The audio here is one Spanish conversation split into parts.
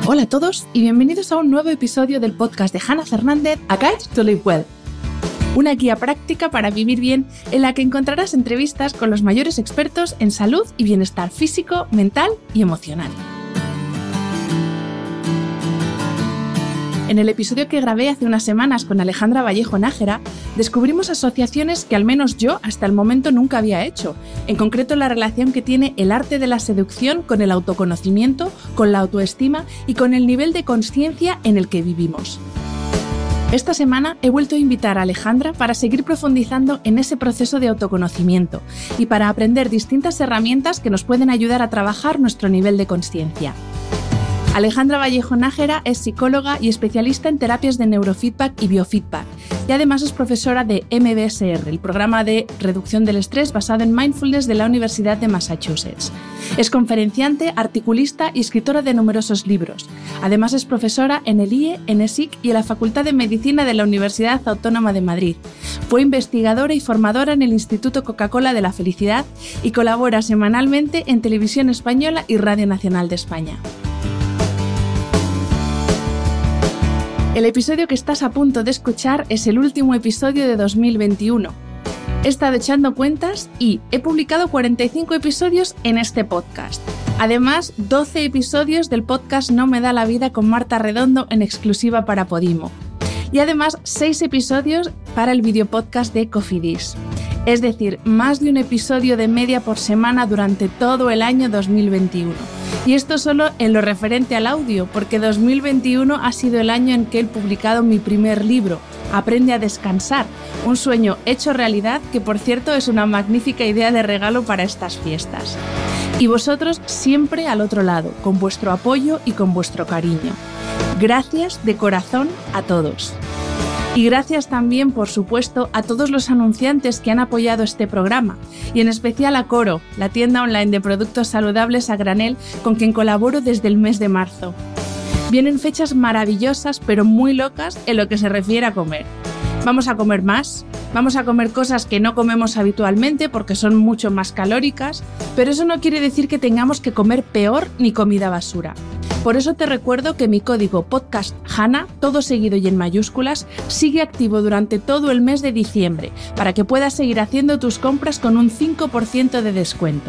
Hola a todos y bienvenidos a un nuevo episodio del podcast de Hannah Fernández, A Guide to Live Well. Una guía práctica para vivir bien en la que encontrarás entrevistas con los mayores expertos en salud y bienestar físico, mental y emocional. En el episodio que grabé hace unas semanas con Alejandra Vallejo Nájera, descubrimos asociaciones que al menos yo hasta el momento nunca había hecho, en concreto la relación que tiene el arte de la seducción con el autoconocimiento, con la autoestima y con el nivel de consciencia en el que vivimos. Esta semana he vuelto a invitar a Alejandra para seguir profundizando en ese proceso de autoconocimiento y para aprender distintas herramientas que nos pueden ayudar a trabajar nuestro nivel de consciencia. Alejandra Vallejo Nájera es psicóloga y especialista en terapias de neurofeedback y biofeedback, y además es profesora de MBSR, el programa de reducción del estrés basado en mindfulness de la Universidad de Massachusetts. Es conferenciante, articulista y escritora de numerosos libros. Además es profesora en el IE, en ESIC y en la Facultad de Medicina de la Universidad Autónoma de Madrid. Fue investigadora y formadora en el Instituto Coca-Cola de la Felicidad y colabora semanalmente en Televisión Española y Radio Nacional de España. El episodio que estás a punto de escuchar es el último episodio de 2021. He estado echando cuentas y he publicado 45 episodios en este podcast. Además, 12 episodios del podcast No me da la vida con Marta Redondo en exclusiva para Podimo. Y además, 6 episodios para el videopodcast de Cofidis. Es decir, más de un episodio de media por semana durante todo el año 2021. Y esto solo en lo referente al audio, porque 2021 ha sido el año en que he publicado mi primer libro, Aprende a descansar, un sueño hecho realidad que, por cierto, es una magnífica idea de regalo para estas fiestas. Y vosotros siempre al otro lado, con vuestro apoyo y con vuestro cariño. Gracias de corazón a todos. Y gracias también, por supuesto, a todos los anunciantes que han apoyado este programa, y en especial a Coro, la tienda online de productos saludables a granel con quien colaboro desde el mes de marzo. Vienen fechas maravillosas, pero muy locas en lo que se refiere a comer. Vamos a comer más, vamos a comer cosas que no comemos habitualmente porque son mucho más calóricas, pero eso no quiere decir que tengamos que comer peor ni comida basura. Por eso te recuerdo que mi código PODCASTHANNA, todo seguido y en mayúsculas, sigue activo durante todo el mes de diciembre, para que puedas seguir haciendo tus compras con un 5% de descuento.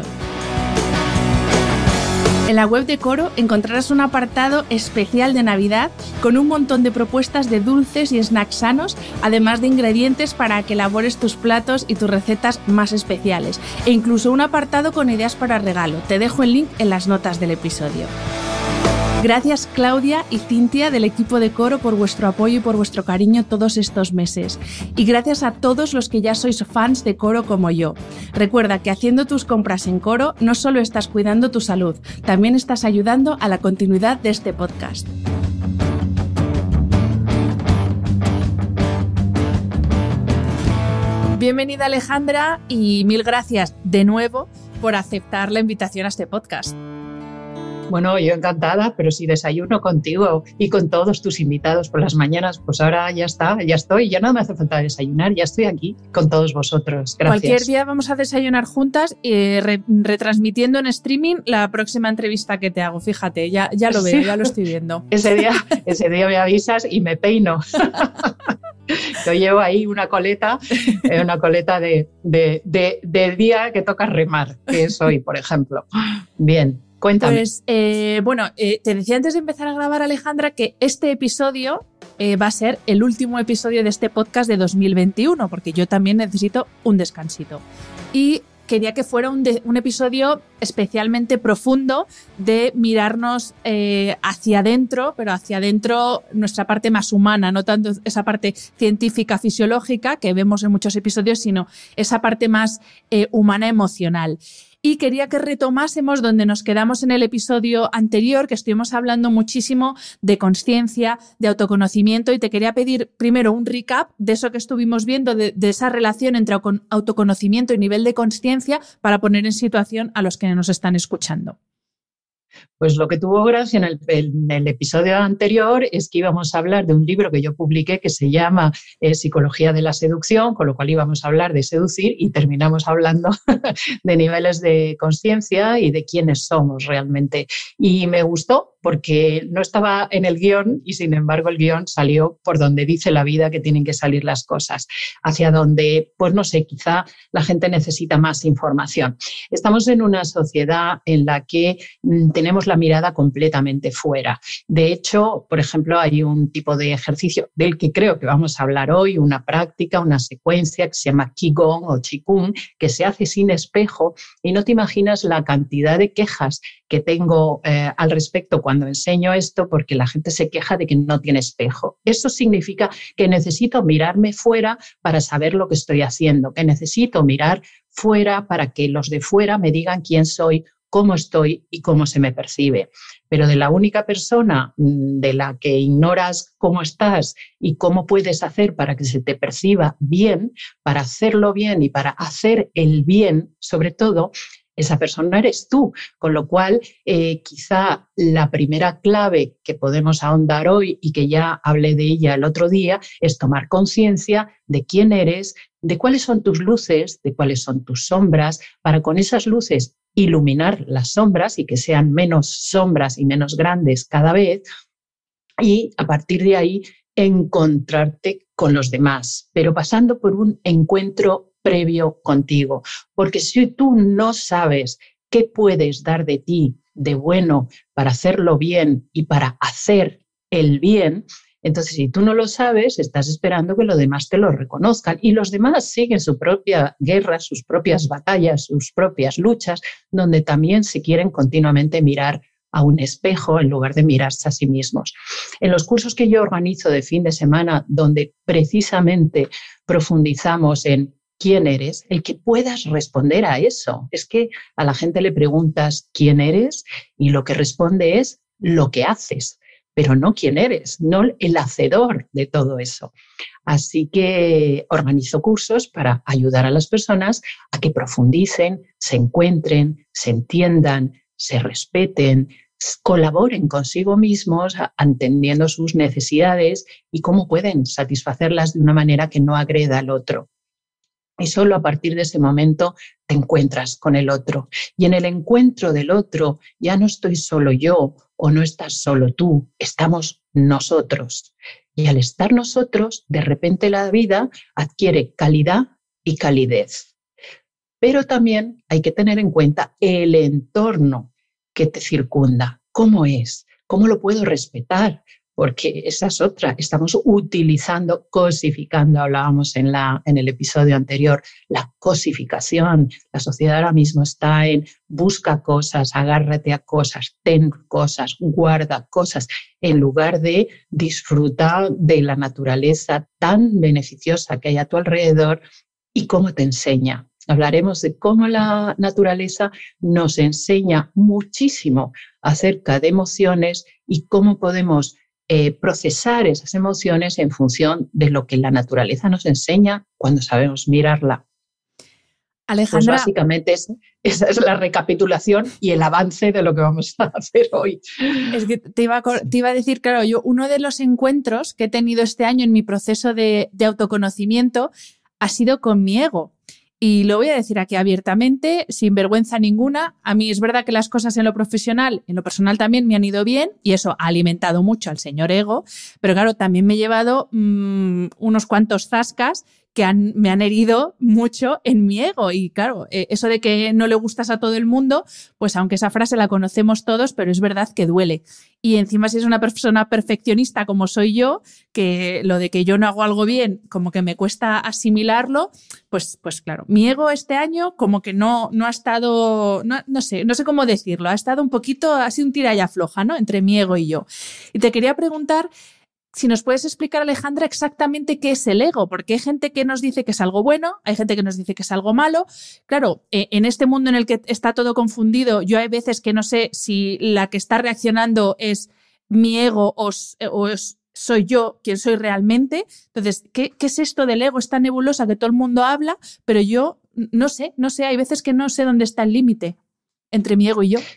En la web de Coro encontrarás un apartado especial de Navidad con un montón de propuestas de dulces y snacks sanos, además de ingredientes para que elabores tus platos y tus recetas más especiales, e incluso un apartado con ideas para regalo. Te dejo el link en las notas del episodio. Gracias Claudia y Cintia del equipo de Coro por vuestro apoyo y por vuestro cariño todos estos meses. Y gracias a todos los que ya sois fans de Coro como yo. Recuerda que haciendo tus compras en Coro no solo estás cuidando tu salud, también estás ayudando a la continuidad de este podcast. Bienvenida Alejandra y mil gracias de nuevo por aceptar la invitación a este podcast. Bueno, yo encantada, pero si desayuno contigo y con todos tus invitados por las mañanas, pues ahora ya está, ya estoy, ya no me hace falta desayunar, ya estoy aquí con todos vosotros. Gracias. Cualquier día vamos a desayunar juntas retransmitiendo en streaming la próxima entrevista que te hago, fíjate, ya lo veo, sí. Ya lo estoy viendo. Ese día me avisas y me peino. Yo llevo ahí una coleta de día que toca remar, que es hoy, por ejemplo. Bien. Cuéntame. Pues, te decía antes de empezar a grabar, Alejandra, que este episodio va a ser el último episodio de este podcast de 2021, porque yo también necesito un descansito. Y quería que fuera un episodio especialmente profundo de mirarnos hacia adentro, pero hacia adentro nuestra parte más humana, no tanto esa parte científica, fisiológica que vemos en muchos episodios, sino esa parte más humana, emocional. Y quería que retomásemos donde nos quedamos en el episodio anterior, que estuvimos hablando muchísimo de consciencia, de autoconocimiento, y te quería pedir primero un recap de eso que estuvimos viendo, de esa relación entre autoconocimiento y nivel de consciencia, para poner en situación a los que nos están escuchando. Pues lo que tuvo gracia en el episodio anterior es que íbamos a hablar de un libro que yo publiqué que se llama Psicología de la seducción, con lo cual íbamos a hablar de seducir y terminamos hablando de niveles de consciencia y de quiénes somos realmente. Y me gustó porque no estaba en el guión y sin embargo el guión salió por donde dice la vida que tienen que salir las cosas, hacia donde, pues no sé, quizá la gente necesita más información. Estamos en una sociedad en la que tenemos la mirada completamente fuera. De hecho, por ejemplo, hay un tipo de ejercicio del que creo que vamos a hablar hoy, una práctica, una secuencia que se llama Qigong o Qigong, que se hace sin espejo y no te imaginas la cantidad de quejas que tengo al respecto cuando enseño esto, porque la gente se queja de que no tiene espejo. Eso significa que necesito mirarme fuera para saber lo que estoy haciendo, que necesito mirar fuera para que los de fuera me digan quién soy, cómo estoy y cómo se me percibe. Pero de la única persona de la que ignoras cómo estás y cómo puedes hacer para que se te perciba bien, para hacerlo bien y para hacer el bien, sobre todo, esa persona eres tú. Con lo cual, quizá la primera clave que podemos ahondar hoy y que ya hablé de ella el otro día es tomar conciencia de quién eres, de cuáles son tus luces, de cuáles son tus sombras, para con esas luces iluminar las sombras y que sean menos sombras y menos grandes cada vez, y a partir de ahí encontrarte con los demás, pero pasando por un encuentro previo contigo, porque si tú no sabes qué puedes dar de ti de bueno para hacerlo bien y para hacer el bien, entonces si tú no lo sabes, estás esperando que los demás te lo reconozcan y los demás siguen su propia guerra, sus propias batallas, sus propias luchas, donde también se quieren continuamente mirar a un espejo en lugar de mirarse a sí mismos. En los cursos que yo organizo de fin de semana, donde precisamente profundizamos en quién eres, el que puedas responder a eso. Es que a la gente le preguntas quién eres y lo que responde es lo que haces, pero no quién eres, no el hacedor de todo eso. Así que organizo cursos para ayudar a las personas a que profundicen, se encuentren, se entiendan, se respeten, colaboren consigo mismos, entendiendo sus necesidades y cómo pueden satisfacerlas de una manera que no agreda al otro. Y solo a partir de ese momento te encuentras con el otro. Y en el encuentro del otro ya no estoy solo yo o no estás solo tú, estamos nosotros. Y al estar nosotros, de repente la vida adquiere calidad y calidez. Pero también hay que tener en cuenta el entorno que te circunda. ¿Cómo es? ¿Cómo lo puedo respetar? Porque esa es otra. Estamos utilizando, cosificando, hablábamos en el episodio anterior, la cosificación. La sociedad ahora mismo está en busca cosas, agárrate a cosas, ten cosas, guarda cosas, en lugar de disfrutar de la naturaleza tan beneficiosa que hay a tu alrededor y cómo te enseña. Hablaremos de cómo la naturaleza nos enseña muchísimo acerca de emociones y cómo podemos procesar esas emociones en función de lo que la naturaleza nos enseña cuando sabemos mirarla. Alejandra, pues básicamente esa es la recapitulación y el avance de lo que vamos a hacer hoy. Es que te iba a decir, claro, yo uno de los encuentros que he tenido este año en mi proceso de autoconocimiento ha sido con mi ego. Y lo voy a decir aquí abiertamente, sin vergüenza ninguna. A mí es verdad que las cosas en lo profesional, en lo personal también me han ido bien y eso ha alimentado mucho al señor ego, pero claro, también me he llevado unos cuantos zascas que me han herido mucho en mi ego. Y claro, eso de que no le gustas a todo el mundo, pues aunque esa frase la conocemos todos, pero es verdad que duele. Y encima si es una persona perfeccionista como soy yo, que lo de que yo no hago algo bien, como que me cuesta asimilarlo, pues claro, mi ego este año como que no ha estado, no sé cómo decirlo, ha estado un poquito, ha sido un tira y afloja, ¿no? Entre mi ego y yo. Y te quería preguntar si nos puedes explicar, Alejandra, exactamente qué es el ego, porque hay gente que nos dice que es algo bueno, hay gente que nos dice que es algo malo. Claro, en este mundo en el que está todo confundido, yo hay veces que no sé si la que está reaccionando es mi ego o soy yo quien soy realmente. Entonces, ¿qué es esto del ego? Esta nebulosa que todo el mundo habla, pero yo no sé, hay veces que no sé dónde está el límite entre mi ego y yo.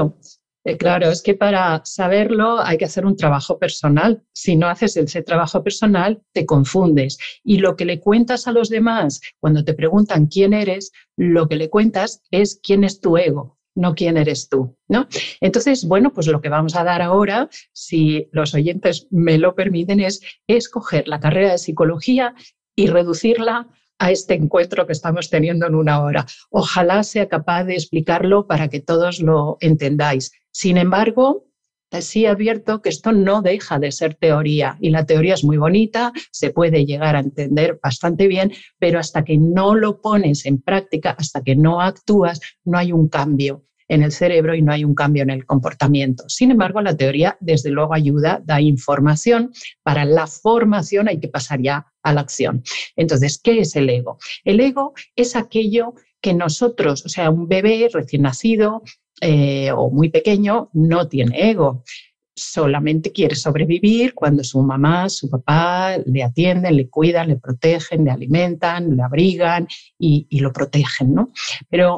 Claro, es que para saberlo hay que hacer un trabajo personal. Si no haces ese trabajo personal, te confundes. Y lo que le cuentas a los demás, cuando te preguntan quién eres, lo que le cuentas es quién es tu ego. no quién eres tú, ¿no? Entonces, bueno, pues lo que vamos a dar ahora, si los oyentes me lo permiten, es escoger la carrera de psicología y reducirla a este encuentro que estamos teniendo en una hora. Ojalá sea capaz de explicarlo para que todos lo entendáis. Sin embargo, sí advierto que esto no deja de ser teoría y la teoría es muy bonita, se puede llegar a entender bastante bien, pero hasta que no lo pones en práctica, hasta que no actúas, no hay un cambio en el cerebro y no hay un cambio en el comportamiento. Sin embargo, la teoría desde luego ayuda, da información. Para la formación hay que pasar ya a la acción. Entonces, ¿qué es el ego? El ego es aquello que nosotros, o sea, un bebé recién nacido o muy pequeño no tiene ego. Solamente quiere sobrevivir cuando su mamá, su papá le atienden, le cuidan, le protegen, le alimentan, le abrigan y lo protegen, ¿no? Pero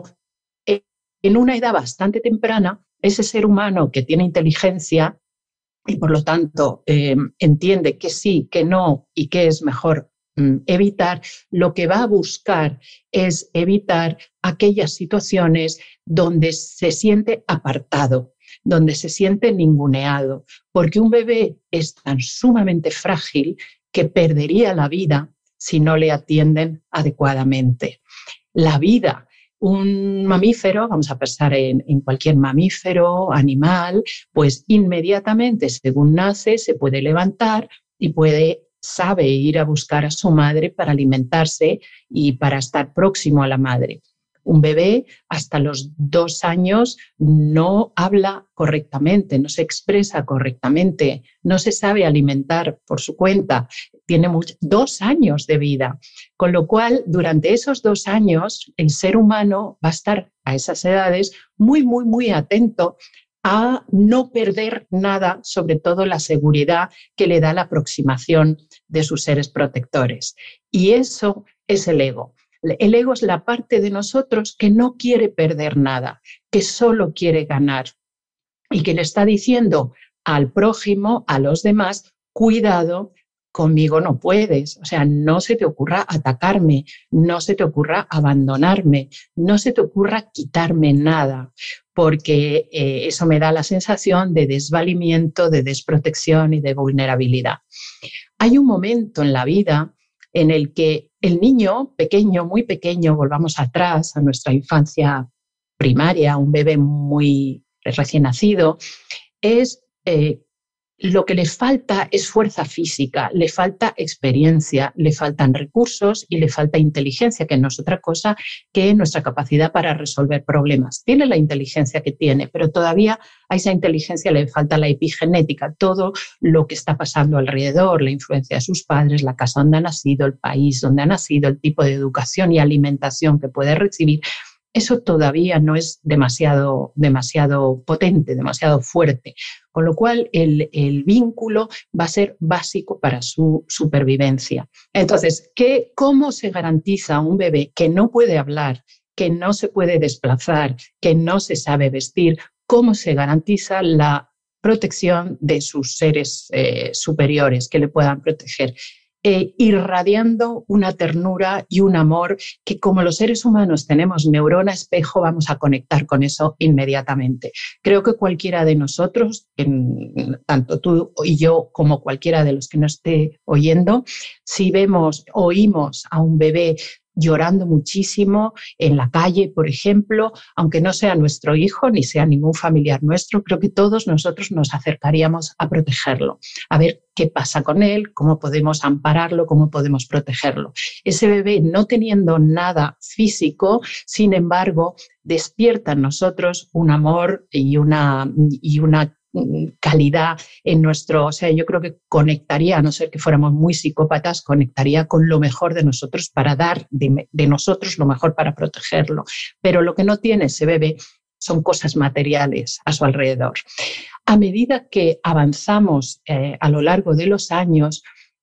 en una edad bastante temprana, ese ser humano que tiene inteligencia y por lo tanto entiende que sí, que no y que es mejor evitar, lo que va a buscar es evitar aquellas situaciones donde se siente apartado, donde se siente ninguneado, porque un bebé es tan sumamente frágil que perdería la vida si no le atienden adecuadamente. La vida, un mamífero, vamos a pensar en cualquier mamífero, animal, pues inmediatamente según nace se puede levantar y sabe ir a buscar a su madre para alimentarse y para estar próximo a la madre. Un bebé hasta los 2 años no habla correctamente, no se expresa correctamente, no se sabe alimentar por su cuenta, tiene 2 años de vida, con lo cual durante esos 2 años el ser humano va a estar a esas edades muy, muy, muy atento a no perder nada, sobre todo la seguridad que le da la aproximación de sus seres protectores. Y eso es el ego. El ego es la parte de nosotros que no quiere perder nada, que solo quiere ganar y que le está diciendo al prójimo, a los demás, cuidado, conmigo no puedes, o sea, no se te ocurra atacarme, no se te ocurra abandonarme, no se te ocurra quitarme nada, porque eso me da la sensación de desvalimiento, de desprotección y de vulnerabilidad. Hay un momento en la vida en el que el niño pequeño, muy pequeño, volvamos atrás a nuestra infancia primaria, un bebé muy recién nacido, lo que le falta es fuerza física, le falta experiencia, le faltan recursos y le falta inteligencia, que no es otra cosa que nuestra capacidad para resolver problemas. Tiene la inteligencia que tiene, pero todavía a esa inteligencia le falta la epigenética, todo lo que está pasando alrededor, la influencia de sus padres, la casa donde ha nacido, el país donde ha nacido, el tipo de educación y alimentación que puede recibir. Eso todavía no es demasiado potente, demasiado fuerte, con lo cual el vínculo va a ser básico para su supervivencia. Entonces, ¿cómo se garantiza a un bebé que no puede hablar, que no se puede desplazar, que no se sabe vestir? ¿Cómo se garantiza la protección de sus seres superiores que le puedan proteger? Irradiando una ternura y un amor que, como los seres humanos tenemos neurona espejo, vamos a conectar con eso inmediatamente. Creo que cualquiera de nosotros, tanto tú y yo como cualquiera de los que nos esté oyendo, si oímos a un bebé llorando muchísimo en la calle, por ejemplo, aunque no sea nuestro hijo ni sea ningún familiar nuestro, creo que todos nosotros nos acercaríamos a protegerlo, a ver qué pasa con él, cómo podemos ampararlo, cómo podemos protegerlo. Ese bebé, no teniendo nada físico, sin embargo, despierta en nosotros un amor y una calidad en o sea, yo creo que conectaría, a no ser que fuéramos muy psicópatas, conectaría con lo mejor de nosotros para dar de nosotros lo mejor para protegerlo. Pero lo que no tiene ese bebé son cosas materiales a su alrededor. A medida que avanzamos a lo largo de los años,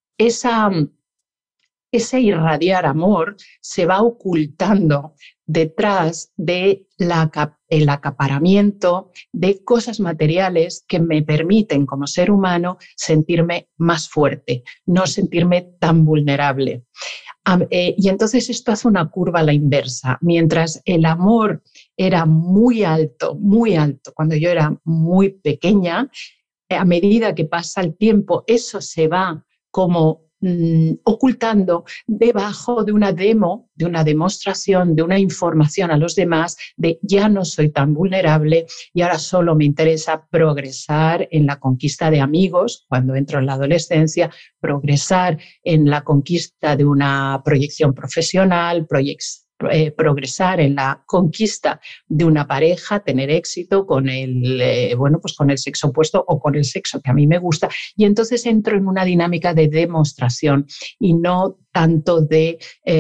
ese irradiar amor se va ocultando detrás del acaparamiento de cosas materiales que me permiten, como ser humano, sentirme más fuerte, no sentirme tan vulnerable. Y entonces esto hace una curva a la inversa. Mientras el amor era muy alto, cuando yo era muy pequeña, a medida que pasa el tiempo, eso se va como ocultando debajo de una demo, de una demostración, de una información a los demás de ya no soy tan vulnerable y ahora solo me interesa progresar en la conquista de amigos cuando entro en la adolescencia, progresar en la conquista de una proyección profesional, progresar en la conquista de una pareja, tener éxito con pues con el sexo opuesto o con el sexo que a mí me gusta, y entonces entro en una dinámica de demostración y no tanto de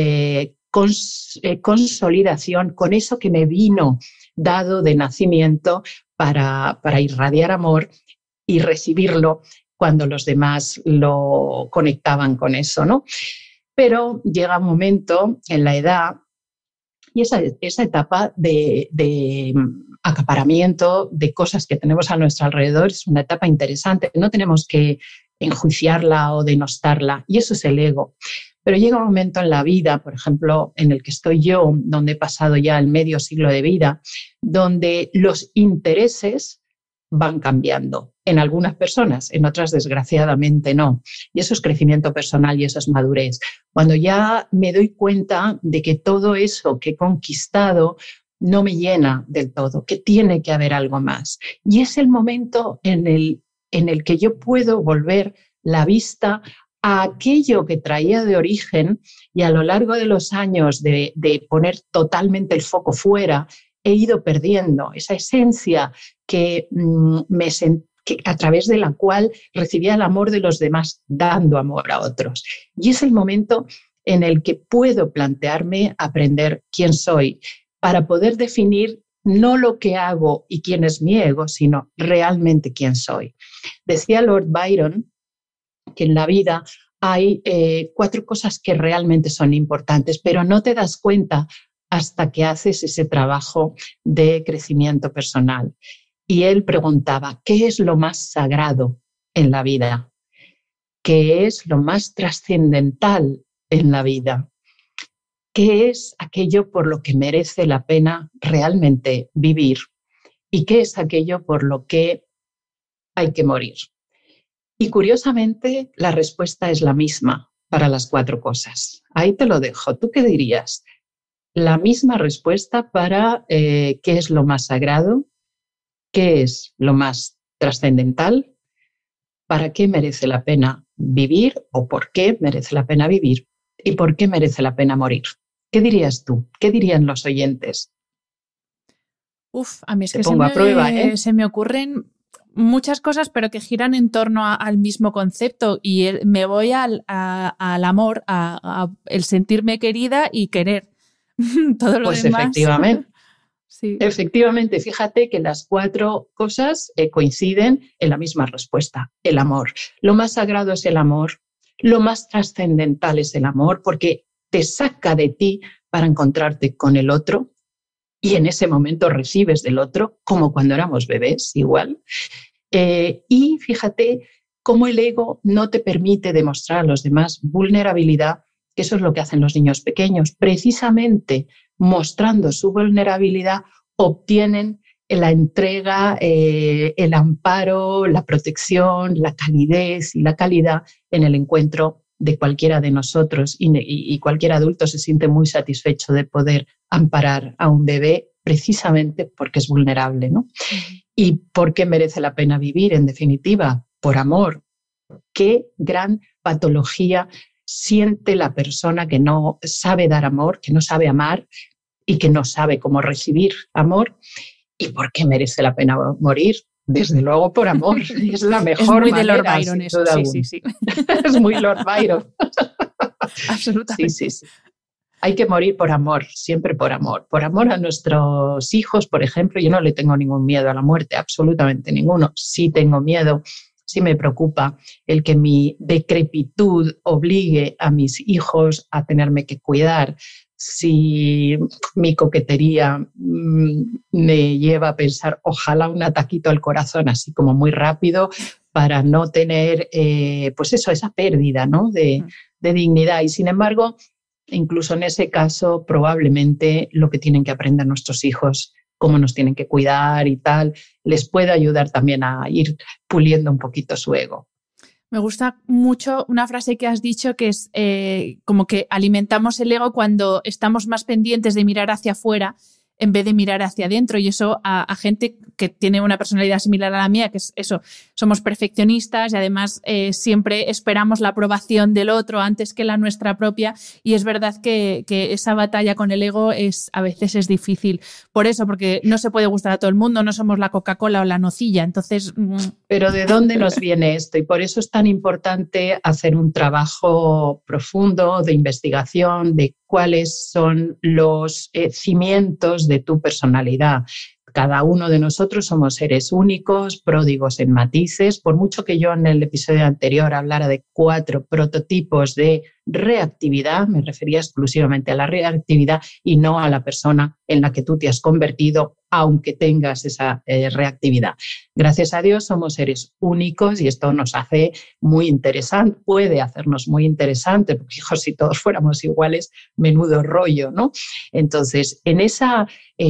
consolidación con eso que me vino dado de nacimiento para irradiar amor y recibirlo cuando los demás lo conectaban con eso, ¿no? Pero llega un momento en la edad y esa etapa de acaparamiento de cosas que tenemos a nuestro alrededor es una etapa interesante. No tenemos que enjuiciarla o denostarla, y eso es el ego. Pero llega un momento en la vida, por ejemplo, en el que estoy yo, donde he pasado ya el medio siglo de vida, donde los intereses van cambiando. En algunas personas, en otras desgraciadamente no. Y eso es crecimiento personal y eso es madurez. Cuando ya me doy cuenta de que todo eso que he conquistado no me llena del todo, que tiene que haber algo más. Y es el momento en el que yo puedo volver la vista a aquello que traía de origen, y a lo largo de los años de poner totalmente el foco fuera, he ido perdiendo esa esencia que a través de la cual recibía el amor de los demás, dando amor a otros. Y es el momento en el que puedo plantearme aprender quién soy, para poder definir no lo que hago y quién es mi ego, sino realmente quién soy. Decía Lord Byron que en la vida hay 4 cosas que realmente son importantes, pero no te das cuenta hasta que haces ese trabajo de crecimiento personal. Y él preguntaba, ¿qué es lo más sagrado en la vida? ¿Qué es lo más trascendental en la vida? ¿Qué es aquello por lo que merece la pena realmente vivir? ¿Y qué es aquello por lo que hay que morir? Y curiosamente, la respuesta es la misma para las 4 cosas. Ahí te lo dejo. ¿Tú qué dirías? La misma respuesta para qué es lo más sagrado, qué es lo más trascendental, para qué merece la pena vivir o por qué merece la pena vivir y por qué merece la pena morir. ¿Qué dirías tú? ¿Qué dirían los oyentes? A mí es Te que pongo a prueba, ¿eh? se me ocurren muchas cosas, pero que giran en torno al mismo concepto, y me voy al amor, a el sentirme querida y querer. Todo lo pues demás. Efectivamente. Sí. Efectivamente, fíjate que las 4 cosas coinciden en la misma respuesta, el amor. Lo más sagrado es el amor, lo más trascendental es el amor, porque te saca de ti para encontrarte con el otro, y en ese momento recibes del otro, como cuando éramos bebés, igual. Y fíjate cómo el ego no te permite demostrar a los demás vulnerabilidad, que eso es lo que hacen los niños pequeños. Precisamente mostrando su vulnerabilidad, obtienen la entrega, el amparo, la protección, la calidez y la calidad en el encuentro de cualquiera de nosotros, y cualquier adulto se siente muy satisfecho de poder amparar a un bebé precisamente porque es vulnerable, ¿no? ¿Y por qué merece la pena vivir? En definitiva, por amor. Qué gran patología siente la persona que no sabe dar amor, que no sabe amar y que no sabe cómo recibir amor. ¿Y por qué merece la pena morir? Desde luego por amor. Es la mejor manera. Es muy de Lord Byron eso, sí. Es muy Lord Byron. Absolutamente. Sí. Hay que morir por amor, siempre por amor. Por amor a nuestros hijos, por ejemplo. Yo no le tengo ningún miedo a la muerte, absolutamente ninguno. Sí tengo miedo, sí me preocupa el que mi decrepitud obligue a mis hijos a tenerme que cuidar. Si mi coquetería me lleva a pensar, ojalá un ataquito al corazón, así como muy rápido, para no tener, pues eso, esa pérdida, ¿no? de dignidad. Y sin embargo, incluso en ese caso, probablemente lo que tienen que aprender nuestros hijos, cómo nos tienen que cuidar y tal, les puede ayudar también a ir puliendo un poquito su ego. Me gusta mucho una frase que has dicho que es como que alimentamos el ego cuando estamos más pendientes de mirar hacia afuera en vez de mirar hacia adentro, y eso a gente que tiene una personalidad similar a la mía, que es eso, somos perfeccionistas y además siempre esperamos la aprobación del otro antes que la nuestra propia, y es verdad que esa batalla con el ego a veces es difícil. Por eso, porque no se puede gustar a todo el mundo, no somos la Coca-Cola o la nocilla, entonces... Pero ¿de dónde nos viene esto? Y por eso es tan importante hacer un trabajo profundo de investigación de cuáles son los cimientos de tu personalidad. Cada uno de nosotros somos seres únicos, pródigos en matices. Por mucho que yo en el episodio anterior hablara de 4 prototipos de reactividad, me refería exclusivamente a la reactividad y no a la persona en la que tú te has convertido, aunque tengas esa reactividad. Gracias a Dios somos seres únicos y esto nos hace muy interesante, puede hacernos muy interesante, porque hijos, si todos fuéramos iguales, menudo rollo, ¿no? Entonces, en esa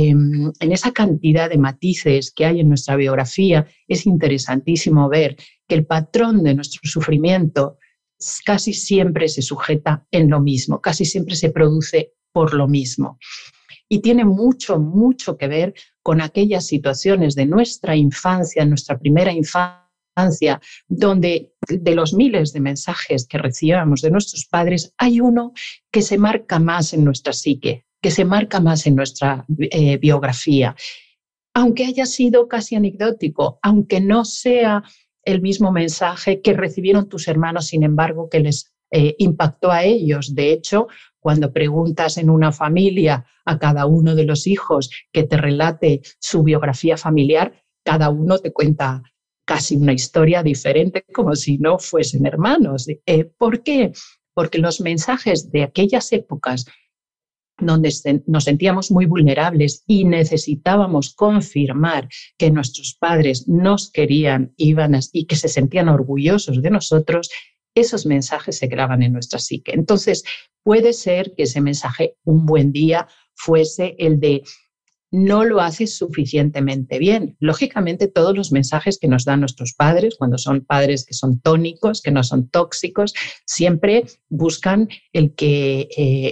cantidad de matices que hay en nuestra biografía, es interesantísimo ver que el patrón de nuestro sufrimiento casi siempre se sujeta en lo mismo, casi siempre se produce por lo mismo. Y tiene mucho, mucho que ver con aquellas situaciones de nuestra infancia, nuestra primera infancia, donde de los miles de mensajes que recibíamos de nuestros padres, hay uno que se marca más en nuestra psique, que se marca más en nuestra biografía. Aunque haya sido casi anecdótico, aunque no sea el mismo mensaje que recibieron tus hermanos, sin embargo, que les impactó a ellos. De hecho, cuando preguntas en una familia a cada uno de los hijos que te relate su biografía familiar, cada uno te cuenta casi una historia diferente, como si no fuesen hermanos. ¿Por qué? Porque los mensajes de aquellas épocas donde nos sentíamos muy vulnerables y necesitábamos confirmar que nuestros padres nos querían y que se sentían orgullosos de nosotros, esos mensajes se graban en nuestra psique. Entonces, puede ser que ese mensaje un buen día fuese el de no lo haces suficientemente bien. Lógicamente, todos los mensajes que nos dan nuestros padres, cuando son padres que son tónicos, que no son tóxicos, siempre buscan el que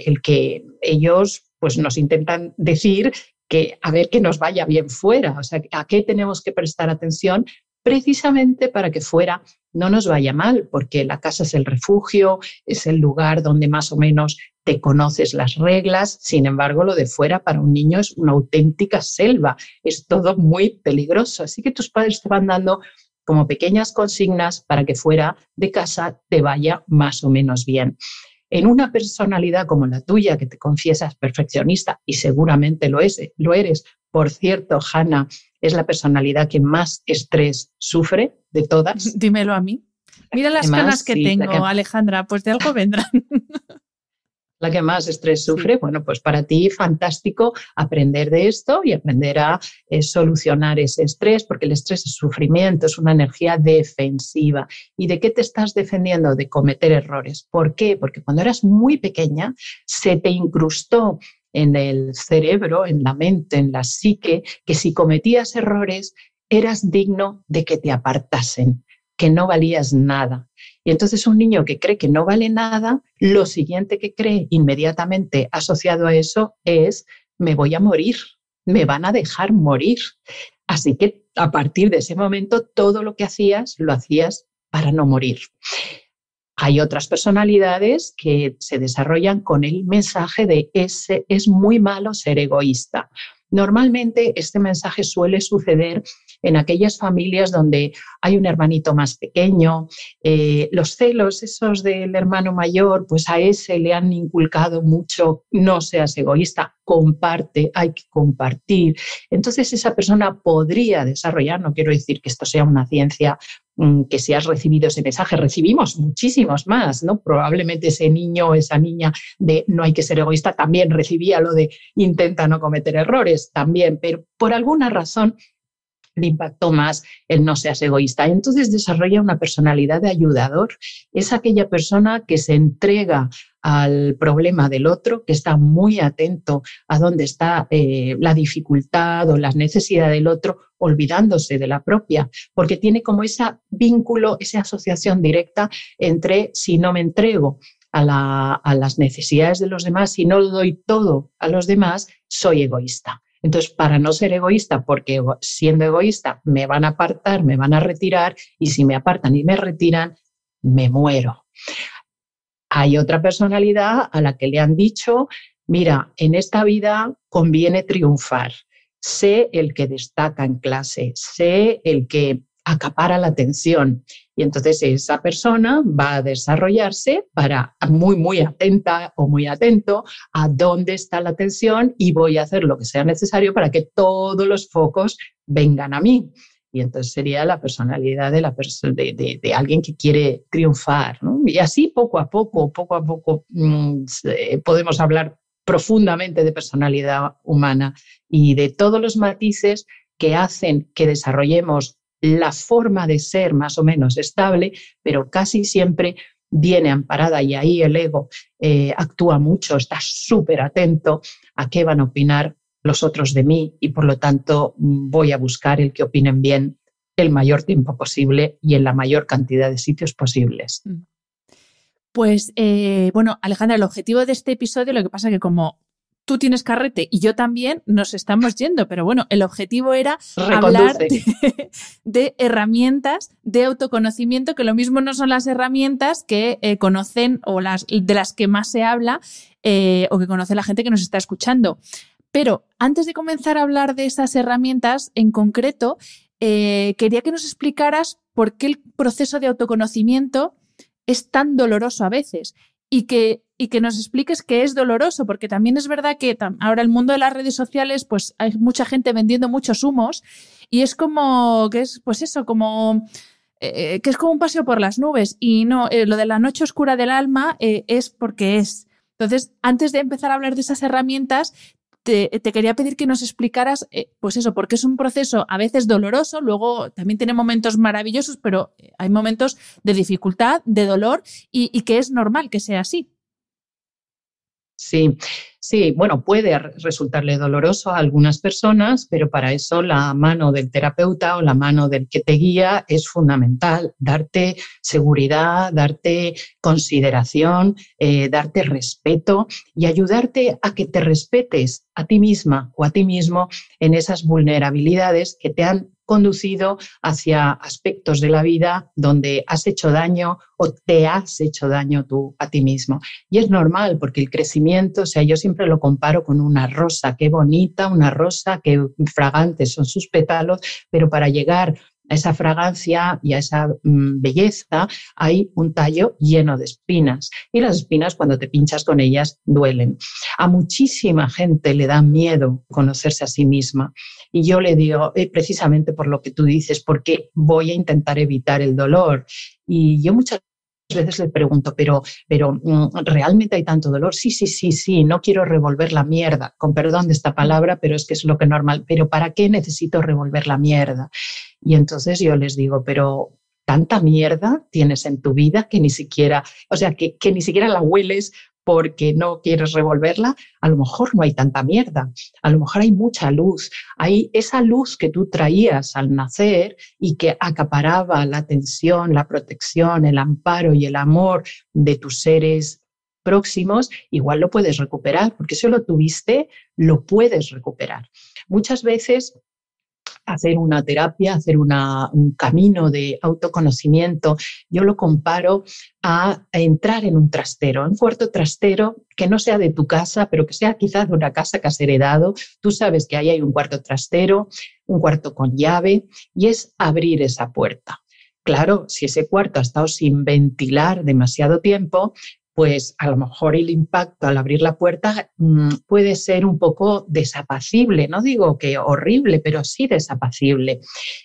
ellos pues, nos intentan decir que a ver que nos vaya bien fuera. O sea, ¿a qué tenemos que prestar atención? Precisamente para que fuera no nos vaya mal, porque la casa es el refugio, es el lugar donde más o menos te conoces las reglas. Sin embargo, lo de fuera para un niño es una auténtica selva, es todo muy peligroso. Así que tus padres te van dando como pequeñas consignas para que fuera de casa te vaya más o menos bien. En una personalidad como la tuya, que te confiesas perfeccionista, y seguramente lo eres. Por cierto, Hanna, es la personalidad que más estrés sufre de todas. Dímelo a mí. Mira las canas que tengo, Alejandra, pues de algo vendrán. La que más estrés sufre, bueno, pues para ti fantástico aprender de esto y aprender a solucionar ese estrés, porque el estrés es sufrimiento, es una energía defensiva. ¿Y de qué te estás defendiendo? De cometer errores. ¿Por qué? Porque cuando eras muy pequeña se te incrustó en el cerebro, en la mente, en la psique, que si cometías errores eras digno de que te apartasen, que no valías nada. Y entonces un niño que cree que no vale nada, lo siguiente que cree inmediatamente asociado a eso es me voy a morir, me van a dejar morir. Así que a partir de ese momento todo lo que hacías, lo hacías para no morir. Hay otras personalidades que se desarrollan con el mensaje de es muy malo ser egoísta. Normalmente este mensaje suele suceder en aquellas familias donde hay un hermanito más pequeño, los celos esos del hermano mayor, pues a ese le han inculcado mucho, no seas egoísta, comparte, hay que compartir. Entonces esa persona podría desarrollar, no quiero decir que esto sea una ciencia, que si has recibido ese mensaje, recibimos muchísimos más, ¿no? Probablemente ese niño o esa niña de no hay que ser egoísta también recibía lo de intenta no cometer errores también, pero por alguna razón le impactó más el no seas egoísta. Entonces desarrolla una personalidad de ayudador. Es aquella persona que se entrega al problema del otro, que está muy atento a dónde está la dificultad o las necesidades del otro, olvidándose de la propia, porque tiene como ese vínculo, esa asociación directa entre si no me entrego a las necesidades de los demás, si no lo doy todo a los demás, soy egoísta. Entonces, para no ser egoísta, porque siendo egoísta me van a apartar, me van a retirar, y si me apartan y me retiran, me muero. Hay otra personalidad a la que le han dicho, mira, en esta vida conviene triunfar. Sé el que destaca en clase, sé el que acapara la atención. Y entonces esa persona va a desarrollarse para muy, muy atenta o muy atento a dónde está la atención, y voy a hacer lo que sea necesario para que todos los focos vengan a mí. Y entonces sería la personalidad de alguien que quiere triunfar, ¿no? Y así poco a poco, podemos hablar profundamente de personalidad humana y de todos los matices que hacen que desarrollemos la forma de ser más o menos estable, pero casi siempre viene amparada, y ahí el ego actúa mucho, está súper atento a qué van a opinar los otros de mí, y por lo tanto voy a buscar el que opinen bien el mayor tiempo posible y en la mayor cantidad de sitios posibles. Pues bueno, Alejandra, el objetivo de este episodio, lo que pasa es que como tú tienes carrete y yo también, nos estamos yendo, pero bueno, el objetivo era hablar de herramientas de autoconocimiento, que lo mismo no son las herramientas que conocen o de las que más se habla o que conoce la gente que nos está escuchando. Pero antes de comenzar a hablar de esas herramientas en concreto, quería que nos explicaras por qué el proceso de autoconocimiento es tan doloroso a veces y que nos expliques qué es doloroso, porque también es verdad que ahora el mundo de las redes sociales, pues hay mucha gente vendiendo muchos humos y es como que es, pues eso, como que es como un paseo por las nubes, y no, lo de la noche oscura del alma es porque es. Entonces, antes de empezar a hablar de esas herramientas, te quería pedir que nos explicaras, pues eso, porque es un proceso a veces doloroso, luego también tiene momentos maravillosos, pero hay momentos de dificultad, de dolor, y que es normal que sea así. Sí, bueno, puede resultarle doloroso a algunas personas, pero para eso la mano del terapeuta o la mano del que te guía es fundamental. Darte seguridad, darte consideración, darte respeto y ayudarte a que te respetes a ti misma o a ti mismo en esas vulnerabilidades que te han conducido hacia aspectos de la vida donde has hecho daño o te has hecho daño tú a ti mismo. Y es normal, porque el crecimiento, o sea, yo siempre lo comparo con una rosa, qué bonita una rosa, qué fragantes son sus pétalos, pero para llegar a esa fragancia y a esa belleza hay un tallo lleno de espinas, y las espinas, cuando te pinchas con ellas, duelen. A muchísima gente le da miedo conocerse a sí misma, y yo le digo, precisamente por lo que tú dices, porque voy a intentar evitar el dolor. Y yo muchas veces le pregunto, pero ¿realmente hay tanto dolor? Sí, no quiero revolver la mierda, con perdón de esta palabra, pero es que es lo que normal. ¿Pero para qué necesito revolver la mierda? Y entonces yo les digo, pero tanta mierda tienes en tu vida que ni siquiera, o sea, que ni siquiera la hueles porque no quieres revolverla. A lo mejor no hay tanta mierda, a lo mejor hay mucha luz, hay esa luz que tú traías al nacer y que acaparaba la atención, la protección, el amparo y el amor de tus seres próximos. Igual lo puedes recuperar, porque si lo tuviste, lo puedes recuperar. Muchas veces hacer una terapia, hacer un camino de autoconocimiento, yo lo comparo a entrar en un trastero, un cuarto trastero que no sea de tu casa, pero que sea quizás de una casa que has heredado. Tú sabes que ahí hay un cuarto trastero, un cuarto con llave, y es abrir esa puerta. Claro, si ese cuarto ha estado sin ventilar demasiado tiempo, pues a lo mejor el impacto al abrir la puerta puede ser un poco desapacible. No digo que horrible, pero sí desapacible.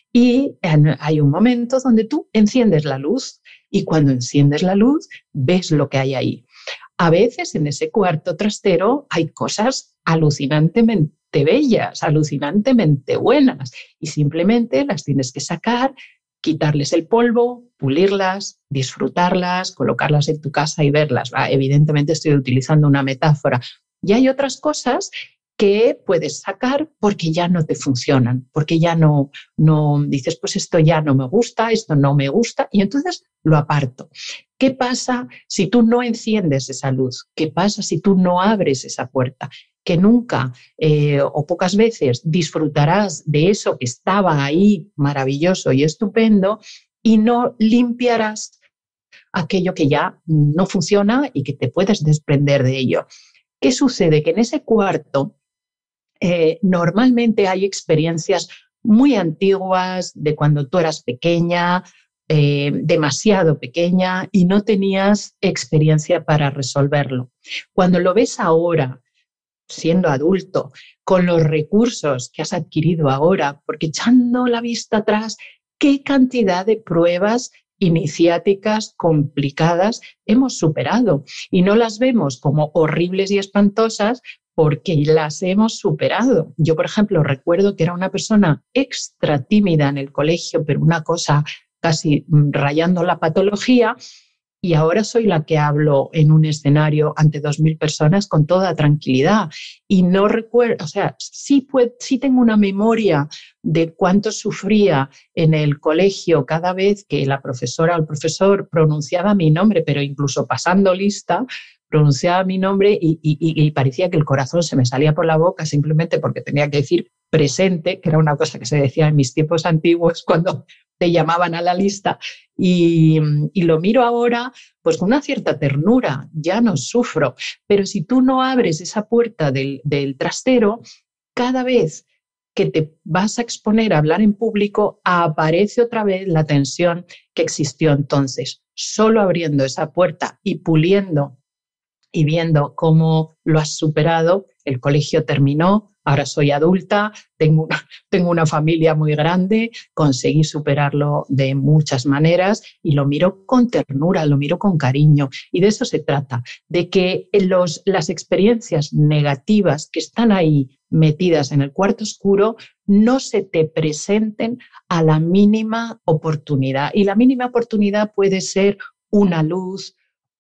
Y hay un momento donde tú enciendes la luz, y cuando enciendes la luz ves lo que hay ahí. A veces en ese cuarto trastero hay cosas alucinantemente bellas, alucinantemente buenas, y simplemente las tienes que sacar, quitarles el polvo, pulirlas, disfrutarlas, colocarlas en tu casa y verlas. Evidentemente estoy utilizando una metáfora. Y hay otras cosas que puedes sacar porque ya no te funcionan, porque ya no dices, pues esto ya no me gusta, esto no me gusta, y entonces lo aparto. ¿Qué pasa si tú no enciendes esa luz? ¿Qué pasa si tú no abres esa puerta? Que nunca o pocas veces disfrutarás de eso que estaba ahí maravilloso y estupendo y no limpiarás aquello que ya no funciona y que te puedes desprender de ello. ¿Qué sucede? Que en ese cuarto normalmente hay experiencias muy antiguas de cuando tú eras pequeña, demasiado pequeña y no tenías experiencia para resolverlo. Cuando lo ves ahora, siendo adulto, con los recursos que has adquirido ahora, porque echando la vista atrás, qué cantidad de pruebas iniciáticas complicadas hemos superado y no las vemos como horribles y espantosas porque las hemos superado. Yo, por ejemplo, recuerdo que era una persona extra tímida en el colegio, pero una cosa casi rayando la patología, y ahora soy la que hablo en un escenario ante 2.000 personas con toda tranquilidad. Y no recuerdo, o sea, sí tengo una memoria de cuánto sufría en el colegio cada vez que la profesora o el profesor pronunciaba mi nombre, pero incluso pasando lista, pronunciaba mi nombre y parecía que el corazón se me salía por la boca simplemente porque tenía que decir presente, que era una cosa que se decía en mis tiempos antiguos cuando te llamaban a la lista, y lo miro ahora pues con una cierta ternura, ya no sufro, pero si tú no abres esa puerta del trastero, cada vez que te vas a exponer a hablar en público, aparece otra vez la tensión que existió entonces. Solo abriendo esa puerta y puliendo y viendo cómo lo has superado, el colegio terminó, ahora soy adulta, tengo una familia muy grande, conseguí superarlo de muchas maneras y lo miro con ternura, lo miro con cariño. Y de eso se trata, de que las experiencias negativas que están ahí metidas en el cuarto oscuro no se te presenten a la mínima oportunidad. Y la mínima oportunidad puede ser una luz,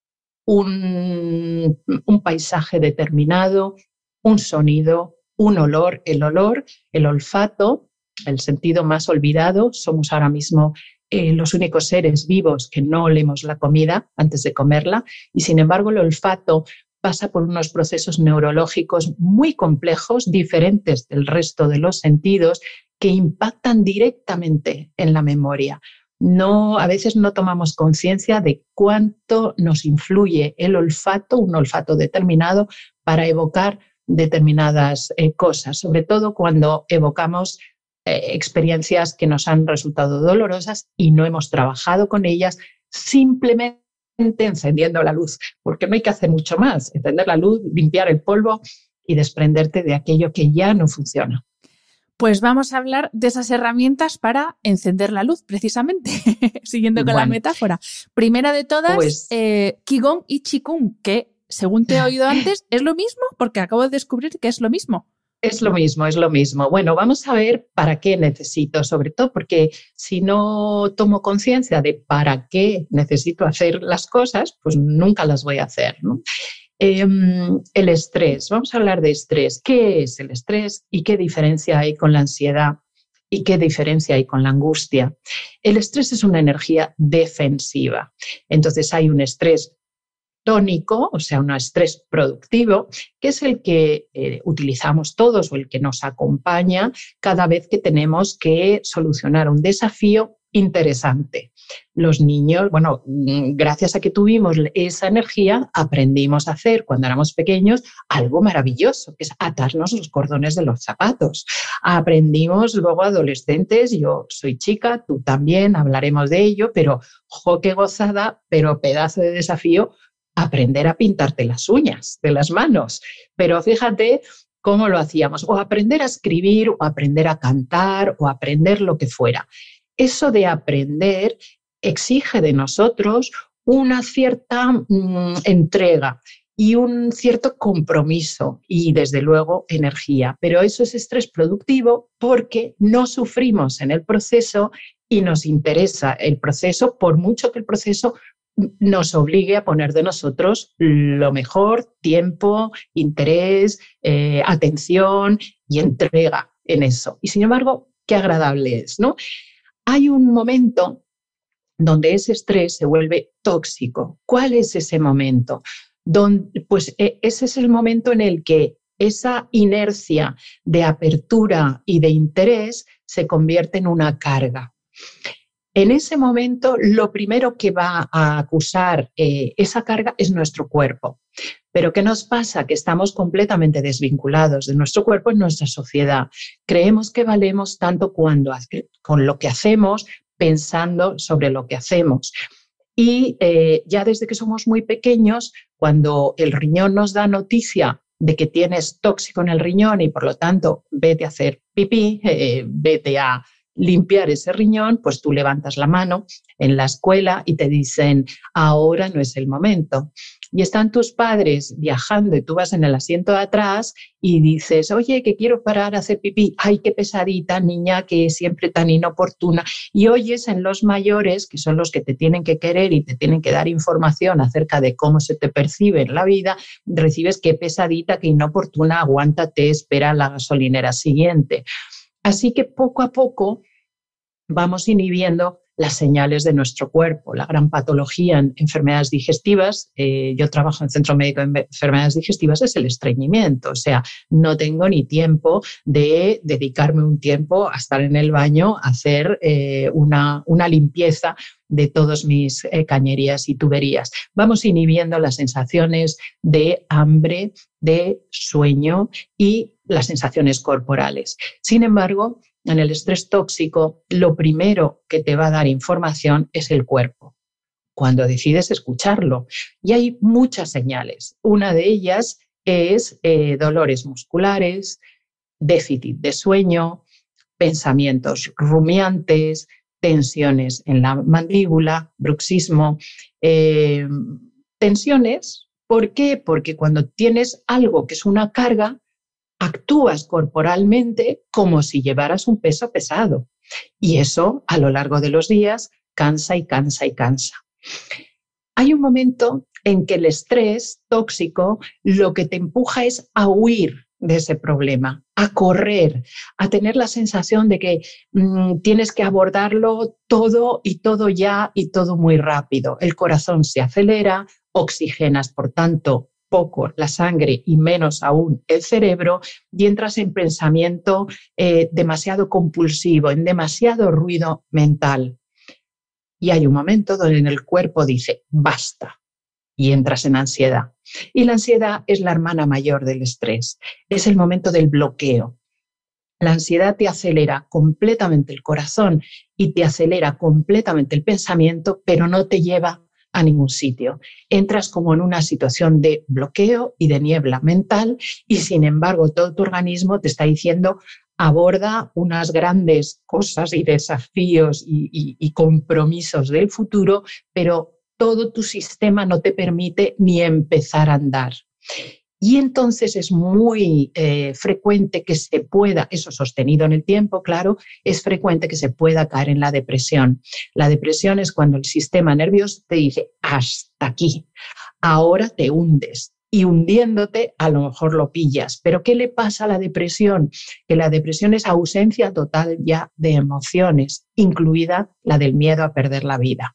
un paisaje determinado, un sonido, un olor, el olfato, el sentido más olvidado. Somos ahora mismo los únicos seres vivos que no olemos la comida antes de comerla y sin embargo el olfato pasa por unos procesos neurológicos muy complejos, diferentes del resto de los sentidos, que impactan directamente en la memoria. A veces no tomamos conciencia de cuánto nos influye el olfato, un olfato determinado, para evocar determinadas cosas, sobre todo cuando evocamos experiencias que nos han resultado dolorosas y no hemos trabajado con ellas, simplemente encendiendo la luz, porque no hay que hacer mucho más, encender la luz, limpiar el polvo y desprenderte de aquello que ya no funciona. Pues vamos a hablar de esas herramientas para encender la luz, precisamente, siguiendo con la metáfora. Primera de todas, pues, Qigong y Qigong, que según te he oído antes, ¿es lo mismo? Porque acabo de descubrir que es lo mismo. Es lo mismo, es lo mismo. Bueno, vamos a ver para qué necesito, sobre todo porque si no tomo conciencia de para qué necesito hacer las cosas, pues nunca las voy a hacer, ¿no? El estrés, vamos a hablar de estrés. ¿Qué es el estrés y qué diferencia hay con la ansiedad y qué diferencia hay con la angustia? El estrés es una energía defensiva. Entonces hay un estrés tónico, o sea, un estrés productivo, que es el que utilizamos todos o el que nos acompaña cada vez que tenemos que solucionar un desafío interesante. Los niños, bueno, gracias a que tuvimos esa energía, aprendimos a hacer cuando éramos pequeños algo maravilloso, que es atarnos los cordones de los zapatos. Aprendimos luego adolescentes, yo soy chica, tú también, hablaremos de ello, pero ¡jo, qué gozada! Pero pedazo de desafío, aprender a pintarte las uñas de las manos. Pero fíjate cómo lo hacíamos, o aprender a escribir, o aprender a cantar, o aprender lo que fuera. Eso de aprender exige de nosotros una cierta entrega y un cierto compromiso y, desde luego, energía. Pero eso es estrés productivo porque no sufrimos en el proceso y nos interesa el proceso, por mucho que el proceso nos obligue a poner de nosotros lo mejor, tiempo, interés, atención y entrega en eso. Y sin embargo, qué agradable es, ¿no? Hay un momento donde ese estrés se vuelve tóxico. ¿Cuál es ese momento? Pues ese es el momento en el que esa inercia de apertura y de interés se convierte en una carga. En ese momento, lo primero que va a acusar esa carga es nuestro cuerpo. Pero ¿qué nos pasa? Que estamos completamente desvinculados de nuestro cuerpo en nuestra sociedad. Creemos que valemos tanto con lo que hacemos, pensando sobre lo que hacemos. Y ya desde que somos muy pequeños, cuando el riñón nos da noticia de que tienes tóxico en el riñón y por lo tanto vete a hacer pipí, vete a limpiar ese riñón, pues tú levantas la mano en la escuela y te dicen, ahora no es el momento. Y están tus padres viajando y tú vas en el asiento de atrás y dices, oye, que quiero parar a hacer pipí. Ay, qué pesadita, niña, que es siempre tan inoportuna. Y oyes en los mayores, que son los que te tienen que querer y te tienen que dar información acerca de cómo se te percibe en la vida, recibes qué pesadita, qué inoportuna, aguántate, espera la gasolinera siguiente. Así que poco a poco vamos inhibiendo las señales de nuestro cuerpo. La gran patología en enfermedades digestivas, yo trabajo en Centro Médico de Enfermedades Digestivas, es el estreñimiento. O sea, no tengo ni tiempo de dedicarme un tiempo a estar en el baño, a hacer una limpieza de todas mis cañerías y tuberías. Vamos inhibiendo las sensaciones de hambre, de sueño y las sensaciones corporales. Sin embargo, en el estrés tóxico, lo primero que te va a dar información es el cuerpo, cuando decides escucharlo. Y hay muchas señales. Una de ellas es dolores musculares, déficit de sueño, pensamientos rumiantes, tensiones en la mandíbula, bruxismo, tensiones. ¿Por qué? Porque cuando tienes algo que es una carga, actúas corporalmente como si llevaras un peso pesado. Y eso, a lo largo de los días, cansa y cansa y cansa. Hay un momento en que el estrés tóxico lo que te empuja es a huir de ese problema, a correr, a tener la sensación de que tienes que abordarlo todo y todo ya y todo muy rápido. El corazón se acelera, oxigenas, por tanto, poco la sangre y menos aún el cerebro, y entras en pensamiento demasiado compulsivo, en demasiado ruido mental. Y hay un momento donde el cuerpo dice, basta, y entras en ansiedad. Y la ansiedad es la hermana mayor del estrés, es el momento del bloqueo. La ansiedad te acelera completamente el corazón y te acelera completamente el pensamiento, pero no te lleva a ningún sitio. Entras como en una situación de bloqueo y de niebla mental y sin embargo todo tu organismo te está diciendo aborda unas grandes cosas y desafíos y compromisos del futuro, pero todo tu sistema no te permite ni empezar a andar. Y entonces es muy frecuente que se pueda, eso sostenido en el tiempo, claro, es frecuente que se pueda caer en la depresión. La depresión es cuando el sistema nervioso te dice, hasta aquí, ahora te hundes. Y hundiéndote a lo mejor lo pillas. ¿Pero qué le pasa a la depresión? Que la depresión es ausencia total ya de emociones, incluida la del miedo a perder la vida.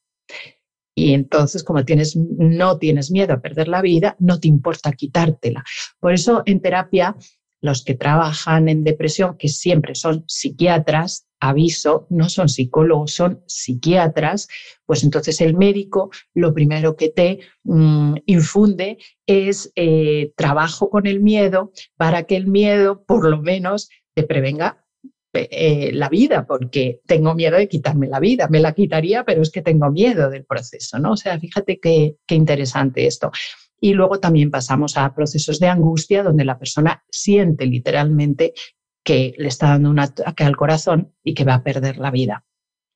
Y entonces, como no tienes miedo a perder la vida, no te importa quitártela. Por eso, en terapia, los que trabajan en depresión, que siempre son psiquiatras, aviso, no son psicólogos, son psiquiatras, pues entonces el médico lo primero que te infunde es trabajo con el miedo para que el miedo, por lo menos, te prevenga la vida, porque tengo miedo de quitarme la vida. Me la quitaría, pero es que tengo miedo del proceso, ¿no? O sea, fíjate qué interesante esto. Y luego también pasamos a procesos de angustia donde la persona siente literalmente que le está dando un ataque al corazón y que va a perder la vida.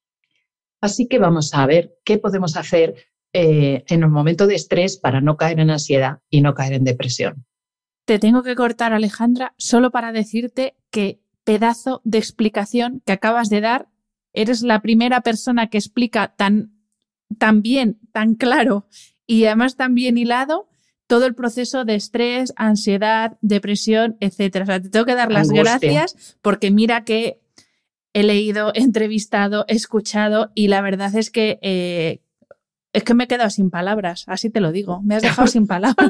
Así que vamos a ver qué podemos hacer en un momento de estrés para no caer en ansiedad y no caer en depresión. Te tengo que cortar, Alejandra, solo para decirte que pedazo de explicación que acabas de dar eres la primera persona que explica tan bien, tan claro y además tan bien hilado todo el proceso de estrés, ansiedad, depresión, etcétera. O sea, te tengo que dar las gracias porque mira que he leído, he entrevistado, he escuchado y la verdad es que me he quedado sin palabras, así te lo digo. Me has dejado sin palabras.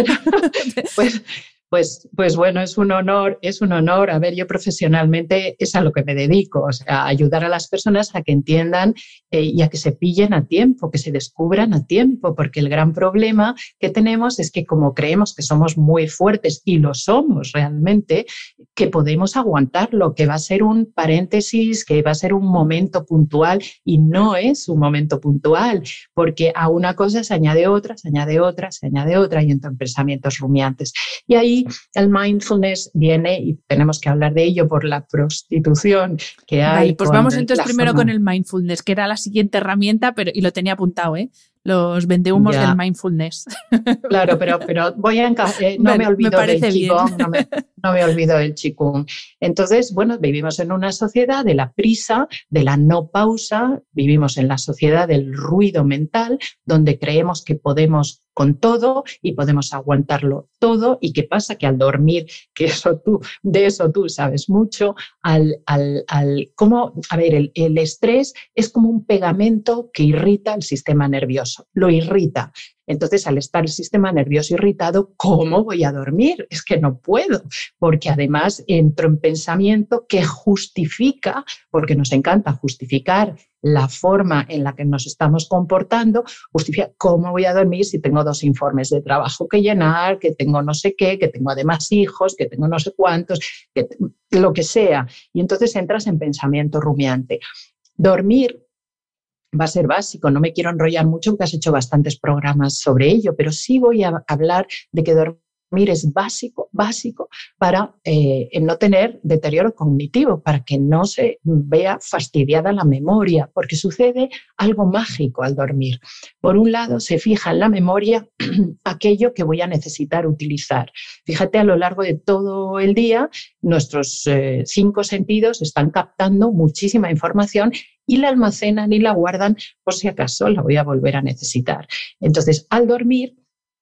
Pues bueno, es un honor. A ver, yo profesionalmente es a lo que me dedico, o sea, ayudar a las personas a que entiendan y a que se pillen a tiempo, que se descubran a tiempo, porque el gran problema que tenemos es que como creemos que somos muy fuertes, y lo somos realmente, que podemos aguantarlo, que va a ser un paréntesis, que va a ser un momento puntual, y no es un momento puntual, porque a una cosa se añade otra, se añade otra, se añade otra, y entran pensamientos rumiantes. Y ahí el mindfulness viene, y tenemos que hablar de ello por la prostitución que hay. Vale, pues vamos entonces primero con el mindfulness, que era la siguiente herramienta, y lo tenía apuntado, los vendehumos del mindfulness. Claro, pero voy a no me olvido del Qigong, no me olvido del Qigong. Entonces, bueno, vivimos en una sociedad de la prisa, de la no pausa, vivimos en la sociedad del ruido mental, donde creemos que podemos con todo y podemos aguantarlo todo. ¿Y qué pasa? Que al dormir, de eso tú sabes mucho, el estrés es como un pegamento que irrita el sistema nervioso, lo irrita. Entonces, al estar el sistema nervioso irritado, ¿cómo voy a dormir? Es que no puedo, porque además entro en pensamiento que justifica, porque nos encanta justificar la forma en la que nos estamos comportando, justifica cómo voy a dormir si tengo 2 informes de trabajo que llenar, que tengo no sé qué, que tengo además hijos, que tengo no sé cuántos, lo que sea. Y entonces entras en pensamiento rumiante. Dormir va a ser básico, no me quiero enrollar mucho porque has hecho bastantes programas sobre ello, pero sí voy a hablar de que dormir es básico para no tener deterioro cognitivo, para que no se vea fastidiada la memoria, porque sucede algo mágico al dormir. Por un lado, se fija en la memoria aquello que voy a necesitar utilizar. Fíjate, a lo largo de todo el día, nuestros 5 sentidos están captando muchísima información y la almacenan y la guardan por si acaso la voy a volver a necesitar. Entonces, al dormir,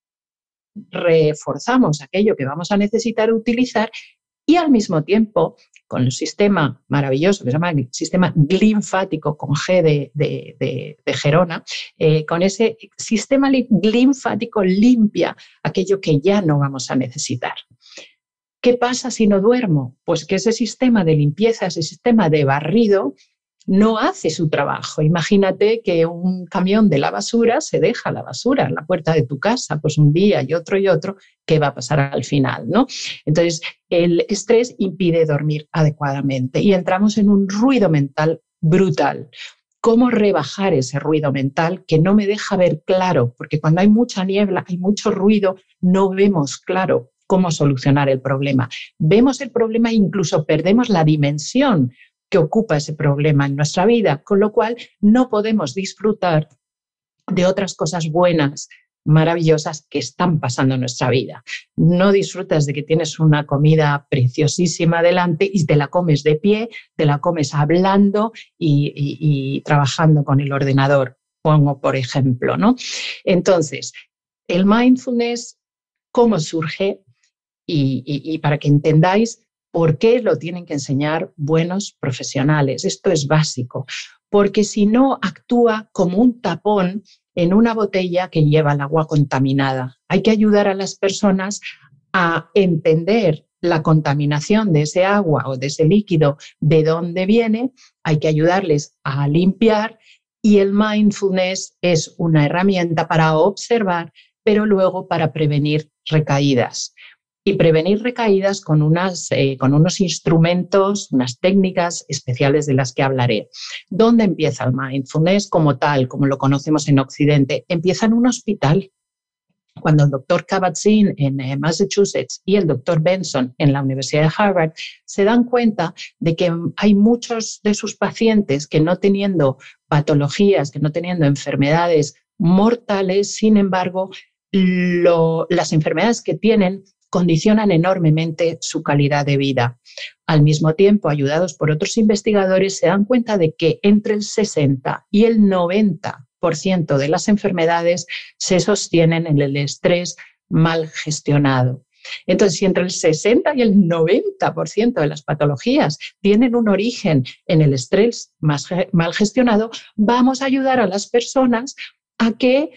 reforzamos aquello que vamos a necesitar utilizar y al mismo tiempo, con el sistema maravilloso que se llama el sistema linfático, con G de Gerona, con ese sistema linfático limpia aquello que ya no vamos a necesitar. ¿Qué pasa si no duermo? Pues que ese sistema de limpieza, ese sistema de barrido, no hace su trabajo. Imagínate que un camión de la basura se deja la basura en la puerta de tu casa, pues un día y otro, ¿qué va a pasar al final, ¿no? Entonces, el estrés impide dormir adecuadamente y entramos en un ruido mental brutal. ¿Cómo rebajar ese ruido mental que no me deja ver claro? Porque cuando hay mucha niebla, hay mucho ruido, no vemos claro cómo solucionar el problema. Vemos el problema e incluso perdemos la dimensión que ocupa ese problema en nuestra vida, con lo cual no podemos disfrutar de otras cosas buenas, maravillosas que están pasando en nuestra vida. No disfrutas de que tienes una comida preciosísima delante y te la comes de pie, te la comes hablando y trabajando con el ordenador, pongo por ejemplo, ¿no? Entonces, el mindfulness, ¿cómo surge? Y para que entendáis ¿por qué lo tienen que enseñar buenos profesionales? Esto es básico, porque si no actúa como un tapón en una botella que lleva el agua contaminada. Hay que ayudar a las personas a entender la contaminación de ese agua o de ese líquido, de dónde viene, hay que ayudarles a limpiar y el mindfulness es una herramienta para observar, pero luego para prevenir recaídas. Y prevenir recaídas con unos instrumentos, unas técnicas especiales de las que hablaré. ¿Dónde empieza el mindfulness como tal, como lo conocemos en Occidente? Empieza en un hospital. Cuando el doctor Kabat-Zinn en Massachusetts y el doctor Benson en la Universidad de Harvard se dan cuenta de que hay muchos de sus pacientes que no teniendo patologías, que no teniendo enfermedades mortales, sin embargo, las enfermedades que tienen condicionan enormemente su calidad de vida. Al mismo tiempo, ayudados por otros investigadores, se dan cuenta de que entre el 60 y el 90% de las enfermedades se sostienen en el estrés mal gestionado. Entonces, si entre el 60 y el 90% de las patologías tienen un origen en el estrés mal gestionado, vamos a ayudar a las personas a que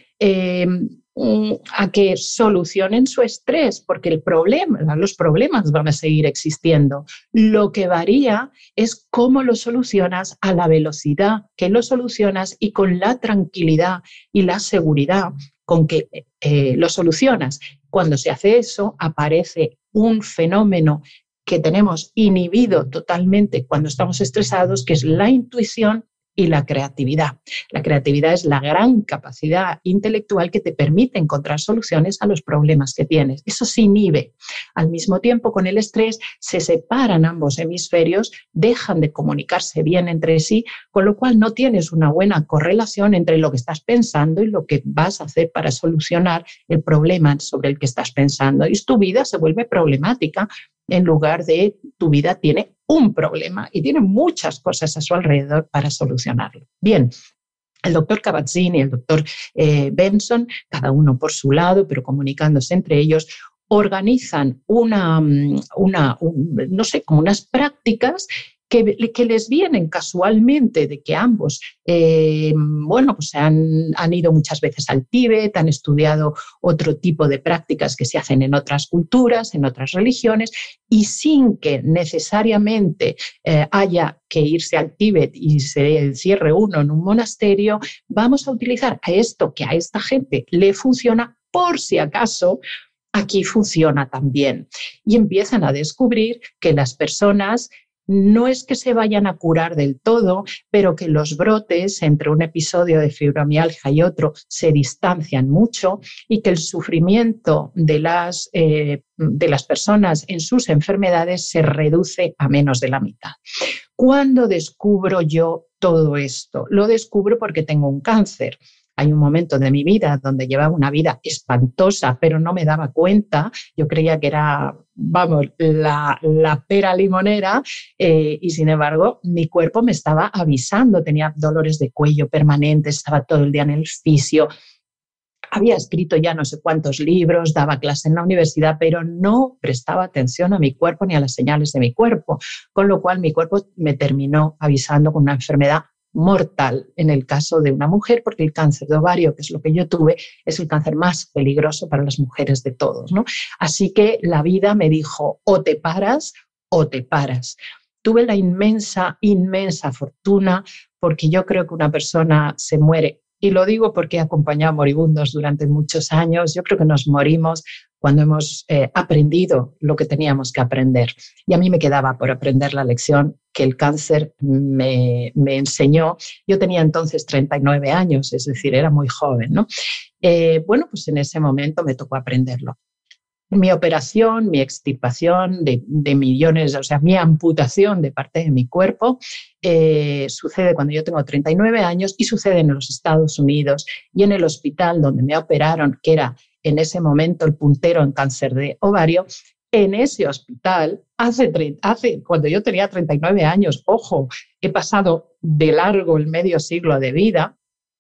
solucionen su estrés, porque los problemas van a seguir existiendo. Lo que varía es cómo lo solucionas, a la velocidad que lo solucionas y con la tranquilidad y la seguridad con que lo solucionas. Cuando se hace eso, aparece un fenómeno que tenemos inhibido totalmente cuando estamos estresados, que es la intuición y la creatividad. La creatividad es la gran capacidad intelectual que te permite encontrar soluciones a los problemas que tienes. Eso se inhibe. Al mismo tiempo, con el estrés se separan ambos hemisferios, dejan de comunicarse bien entre sí, con lo cual no tienes una buena correlación entre lo que estás pensando y lo que vas a hacer para solucionar el problema sobre el que estás pensando. Y tu vida se vuelve problemática en lugar de tu vida tiene un problema y tiene muchas cosas a su alrededor para solucionarlo. Bien, el doctor Kabat-Zinn y el doctor Benson, cada uno por su lado, pero comunicándose entre ellos, organizan no sé, como unas prácticas que les vienen casualmente de que ambos pues han ido muchas veces al Tíbet, han estudiado otro tipo de prácticas que se hacen en otras culturas, en otras religiones, y sin que necesariamente haya que irse al Tíbet y se encierre uno en un monasterio, vamos a utilizar esto que a esta gente le funciona por si acaso aquí funciona también. Y empiezan a descubrir que las personas no es que se vayan a curar del todo, pero que los brotes entre un episodio de fibromialgia y otro se distancian mucho y que el sufrimiento de las personas en sus enfermedades se reduce a menos de la mitad. ¿Cuándo descubro yo todo esto? Lo descubro porque tengo un cáncer. Hay un momento de mi vida donde llevaba una vida espantosa, pero no me daba cuenta. Yo creía que era, la pera limonera y sin embargo mi cuerpo me estaba avisando. Tenía dolores de cuello permanentes, estaba todo el día en el fisio. Había escrito ya no sé cuántos libros, daba clase en la universidad, pero no prestaba atención a mi cuerpo ni a las señales de mi cuerpo, con lo cual mi cuerpo me terminó avisando con una enfermedad mortal en el caso de una mujer, porque el cáncer de ovario, que es lo que yo tuve, es el cáncer más peligroso para las mujeres de todos, ¿no? Así que la vida me dijo, o te paras o te paras. Tuve la inmensa fortuna, porque yo creo que una persona se muere, y lo digo porque he acompañado a moribundos durante muchos años. Yo creo que nos morimos cuando hemos aprendido lo que teníamos que aprender. Y a mí me quedaba por aprender la lección que el cáncer me enseñó. Yo tenía entonces 39 años, es decir, era muy joven, ¿no? Pues en ese momento me tocó aprenderlo. Mi operación, mi extirpación de millones, o sea, mi amputación de parte de mi cuerpo sucede cuando yo tengo 39 años y sucede en los Estados Unidos y en el hospital donde me operaron, que era en ese momento el puntero en cáncer de ovario. En ese hospital, cuando yo tenía 39 años, ojo, he pasado de largo el medio siglo de vida.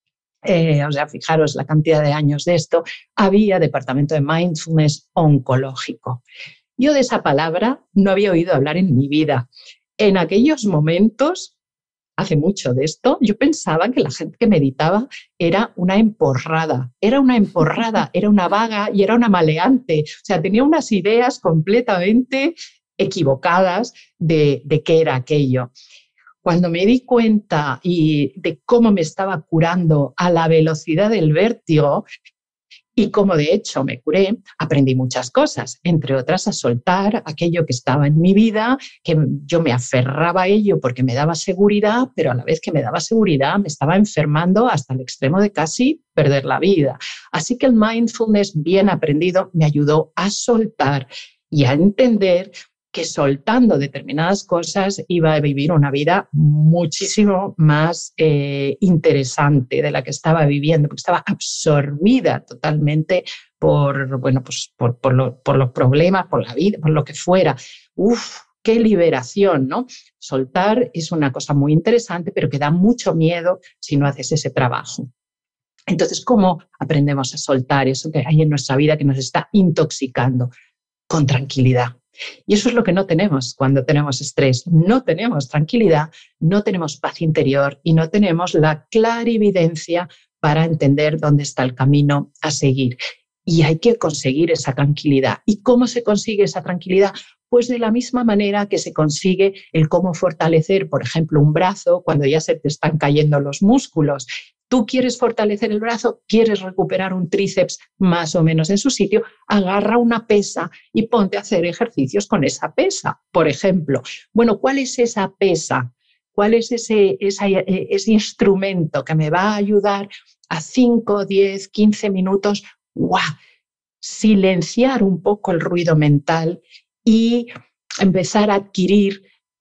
Fijaros la cantidad de años de esto, había departamento de mindfulness oncológico. Yo de esa palabra no había oído hablar en mi vida. En aquellos momentos, hace mucho de esto, yo pensaba que la gente que meditaba era una emporrada, era una vaga y era una maleante. O sea, tenía unas ideas completamente equivocadas de qué era aquello. Cuando me di cuenta de cómo me estaba curando a la velocidad del vértigo y cómo de hecho me curé, aprendí muchas cosas, entre otras a soltar aquello que estaba en mi vida, que yo me aferraba a ello porque me daba seguridad, pero a la vez que me daba seguridad me estaba enfermando hasta el extremo de casi perder la vida. Así que el mindfulness bien aprendido me ayudó a soltar y a entender que soltando determinadas cosas iba a vivir una vida muchísimo más interesante de la que estaba viviendo, porque estaba absorbida totalmente por, bueno, pues por los problemas, por la vida, por lo que fuera. ¡Uf! ¡Qué liberación!, ¿no? Soltar es una cosa muy interesante, pero que da mucho miedo si no haces ese trabajo. Entonces, ¿cómo aprendemos a soltar eso que hay en nuestra vida que nos está intoxicando? Con tranquilidad. Y eso es lo que no tenemos cuando tenemos estrés. No tenemos tranquilidad, no tenemos paz interior y no tenemos la clarividencia para entender dónde está el camino a seguir. Y hay que conseguir esa tranquilidad. ¿Y cómo se consigue esa tranquilidad? Pues de la misma manera que se consigue el cómo fortalecer, por ejemplo, un brazo cuando ya se te están cayendo los músculos. Tú quieres fortalecer el brazo, quieres recuperar un tríceps más o menos en su sitio, agarra una pesa y ponte a hacer ejercicios con esa pesa, por ejemplo. Bueno, ¿cuál es esa pesa? ¿Cuál es ese instrumento que me va a ayudar a 5, 10, 15 minutos? ¡Guau! Silenciar un poco el ruido mental y empezar a adquirir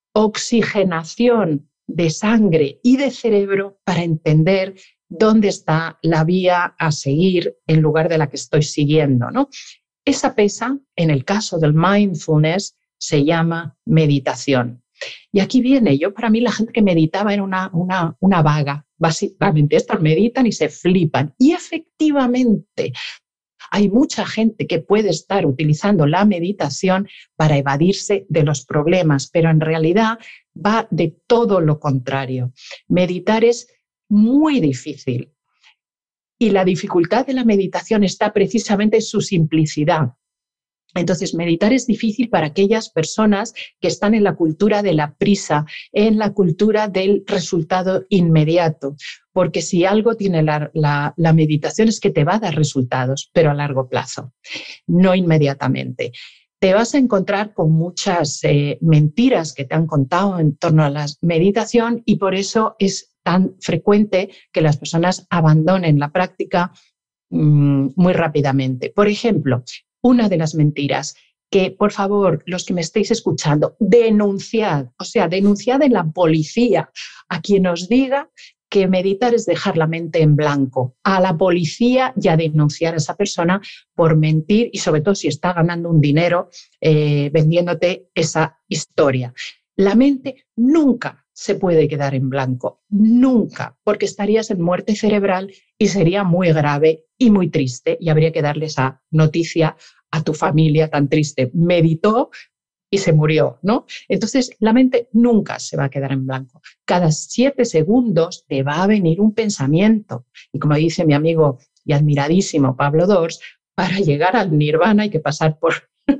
oxigenación de sangre y de cerebro para entender dónde está la vía a seguir en lugar de la que estoy siguiendo, ¿no? Esa pesa, en el caso del mindfulness, se llama meditación. Y aquí viene, para mí la gente que meditaba era una vaga. Básicamente, estos meditan y se flipan. Y efectivamente, hay mucha gente que puede estar utilizando la meditación para evadirse de los problemas, pero en realidad va de todo lo contrario. Meditar es muy difícil y la dificultad de la meditación está precisamente en su simplicidad. Entonces, meditar es difícil para aquellas personas que están en la cultura de la prisa, en la cultura del resultado inmediato, porque si algo tiene la meditación es que te va a dar resultados, pero a largo plazo, no inmediatamente. Te vas a encontrar con muchas mentiras que te han contado en torno a la meditación y por eso es tan frecuente que las personas abandonen la práctica muy rápidamente. Por ejemplo, una de las mentiras que, por favor, los que me estéis escuchando, denunciad en la policía a quien os diga que meditar es dejar la mente en blanco, a la policía y a denunciar a esa persona por mentir y sobre todo si está ganando un dinero vendiéndote esa historia. La mente nunca se puede quedar en blanco, nunca, porque estarías en muerte cerebral y sería muy grave y muy triste y habría que darle esa noticia a tu familia tan triste. Meditó y se murió, ¿no? Entonces, la mente nunca se va a quedar en blanco. Cada 7 segundos te va a venir un pensamiento. Y como dice mi amigo y admiradísimo Pablo Dors, para llegar al nirvana hay que pasar por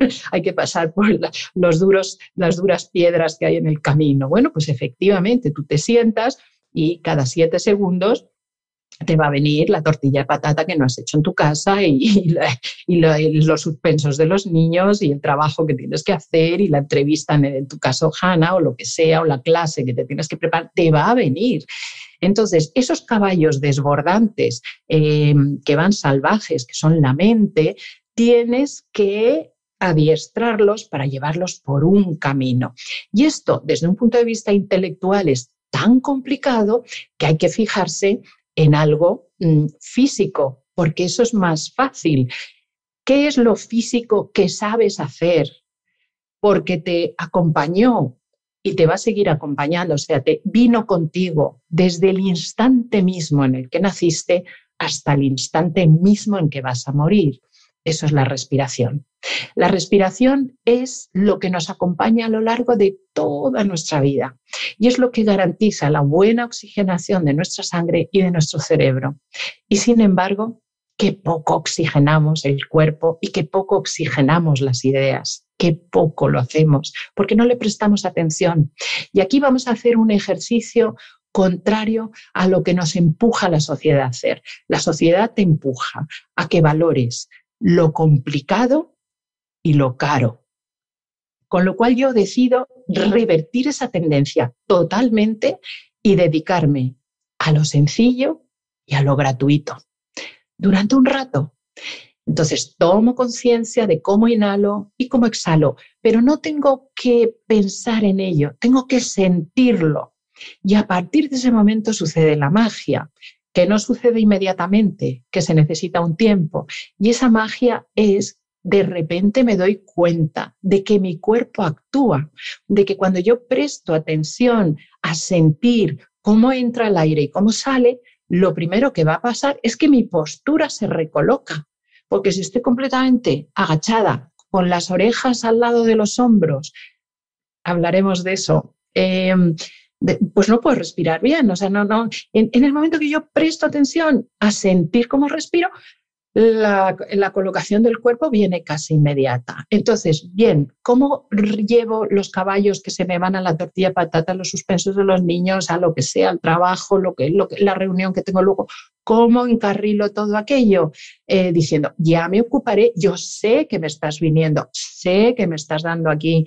las duras piedras que hay en el camino. Bueno, pues efectivamente, tú te sientas y cada 7 segundos te va a venir la tortilla de patata que no has hecho en tu casa y los suspensos de los niños y el trabajo que tienes que hacer y la entrevista, en tu caso, Hanna, o lo que sea, o la clase que te tienes que preparar, te va a venir. Entonces, esos caballos desbordantes que van salvajes, que son la mente, tienes que adiestrarlos para llevarlos por un camino. Y esto, desde un punto de vista intelectual, es tan complicado que hay que fijarse en algo físico, porque eso es más fácil. ¿Qué es lo físico que sabes hacer? Porque te acompañó y te va a seguir acompañando, o sea, te vino contigo desde el instante mismo en el que naciste hasta el instante mismo en que vas a morir. Eso es la respiración. La respiración es lo que nos acompaña a lo largo de toda nuestra vida y es lo que garantiza la buena oxigenación de nuestra sangre y de nuestro cerebro. Y sin embargo, qué poco oxigenamos el cuerpo y qué poco oxigenamos las ideas, qué poco lo hacemos, porque no le prestamos atención. Y aquí vamos a hacer un ejercicio contrario a lo que nos empuja la sociedad a hacer. La sociedad te empuja a que valores lo complicado y lo caro. Con lo cual yo decido revertir esa tendencia totalmente y dedicarme a lo sencillo y a lo gratuito durante un rato. Entonces tomo conciencia de cómo inhalo y cómo exhalo, pero no tengo que pensar en ello, tengo que sentirlo. Y a partir de ese momento sucede la magia, que no sucede inmediatamente, que se necesita un tiempo. Y esa magia es, de repente me doy cuenta de que mi cuerpo actúa, de que cuando yo presto atención a sentir cómo entra el aire y cómo sale, lo primero que va a pasar es que mi postura se recoloca. Porque si estoy completamente agachada, con las orejas al lado de los hombros, hablaremos de eso, pues no puedo respirar bien. O sea, en el momento que yo presto atención a sentir cómo respiro, la colocación del cuerpo viene casi inmediata. Entonces, bien, ¿cómo llevo los caballos que se me van a la tortilla de patata, los suspensos de los niños, a lo que sea, al trabajo, la reunión que tengo luego? ¿Cómo encarrilo todo aquello? Diciendo, ya me ocuparé, yo sé que me estás viniendo, sé que me estás dando aquí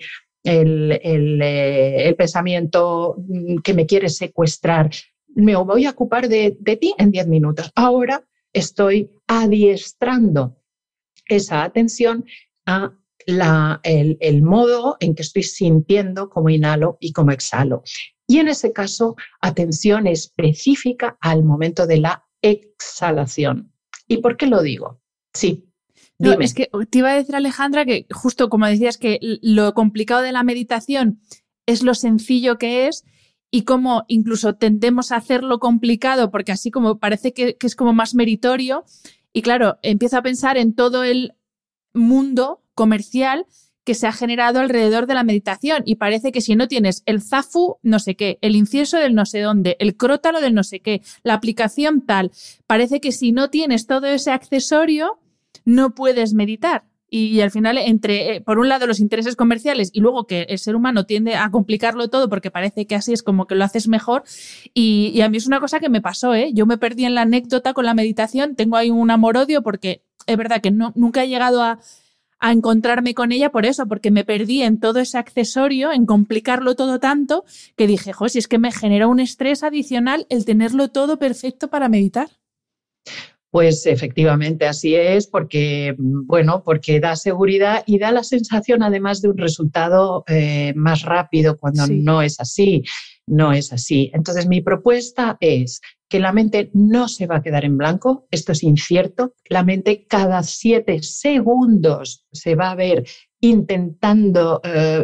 el pensamiento que me quiere secuestrar. Me voy a ocupar de ti en 10 minutos. Ahora estoy adiestrando esa atención a el modo en que estoy sintiendo cómo inhalo y cómo exhalo. Y en ese caso, atención específica al momento de la exhalación. ¿Y por qué lo digo? Sí. No, dime. es que te iba a decir, Alejandra, que justo como decías que lo complicado de la meditación es lo sencillo que es y cómo incluso tendemos a hacerlo complicado porque así como parece que es como más meritorio. Y claro, empiezo a pensar en todo el mundo comercial que se ha generado alrededor de la meditación y parece que si no tienes el zafu no sé qué, el incienso del no sé dónde, el crótalo del no sé qué, la aplicación tal, parece que si no tienes todo ese accesorio no puedes meditar. Y al final, entre, por un lado, los intereses comerciales y luego que el ser humano tiende a complicarlo todo porque parece que así es como que lo haces mejor. Y a mí es una cosa que me pasó, ¿eh? Yo me perdí en la anécdota con la meditación. Tengo ahí un amor-odio porque es verdad que nunca he llegado a encontrarme con ella por eso, porque me perdí en todo ese accesorio, en complicarlo todo tanto, que dije, jo, si es que me genera un estrés adicional el tenerlo todo perfecto para meditar. Pues efectivamente así es, porque, bueno, porque da seguridad y da la sensación además de un resultado más rápido cuando Sí. no es así, no es así. Entonces mi propuesta es que la mente no se va a quedar en blanco, esto es incierto, la mente cada 7 segundos se va a ver intentando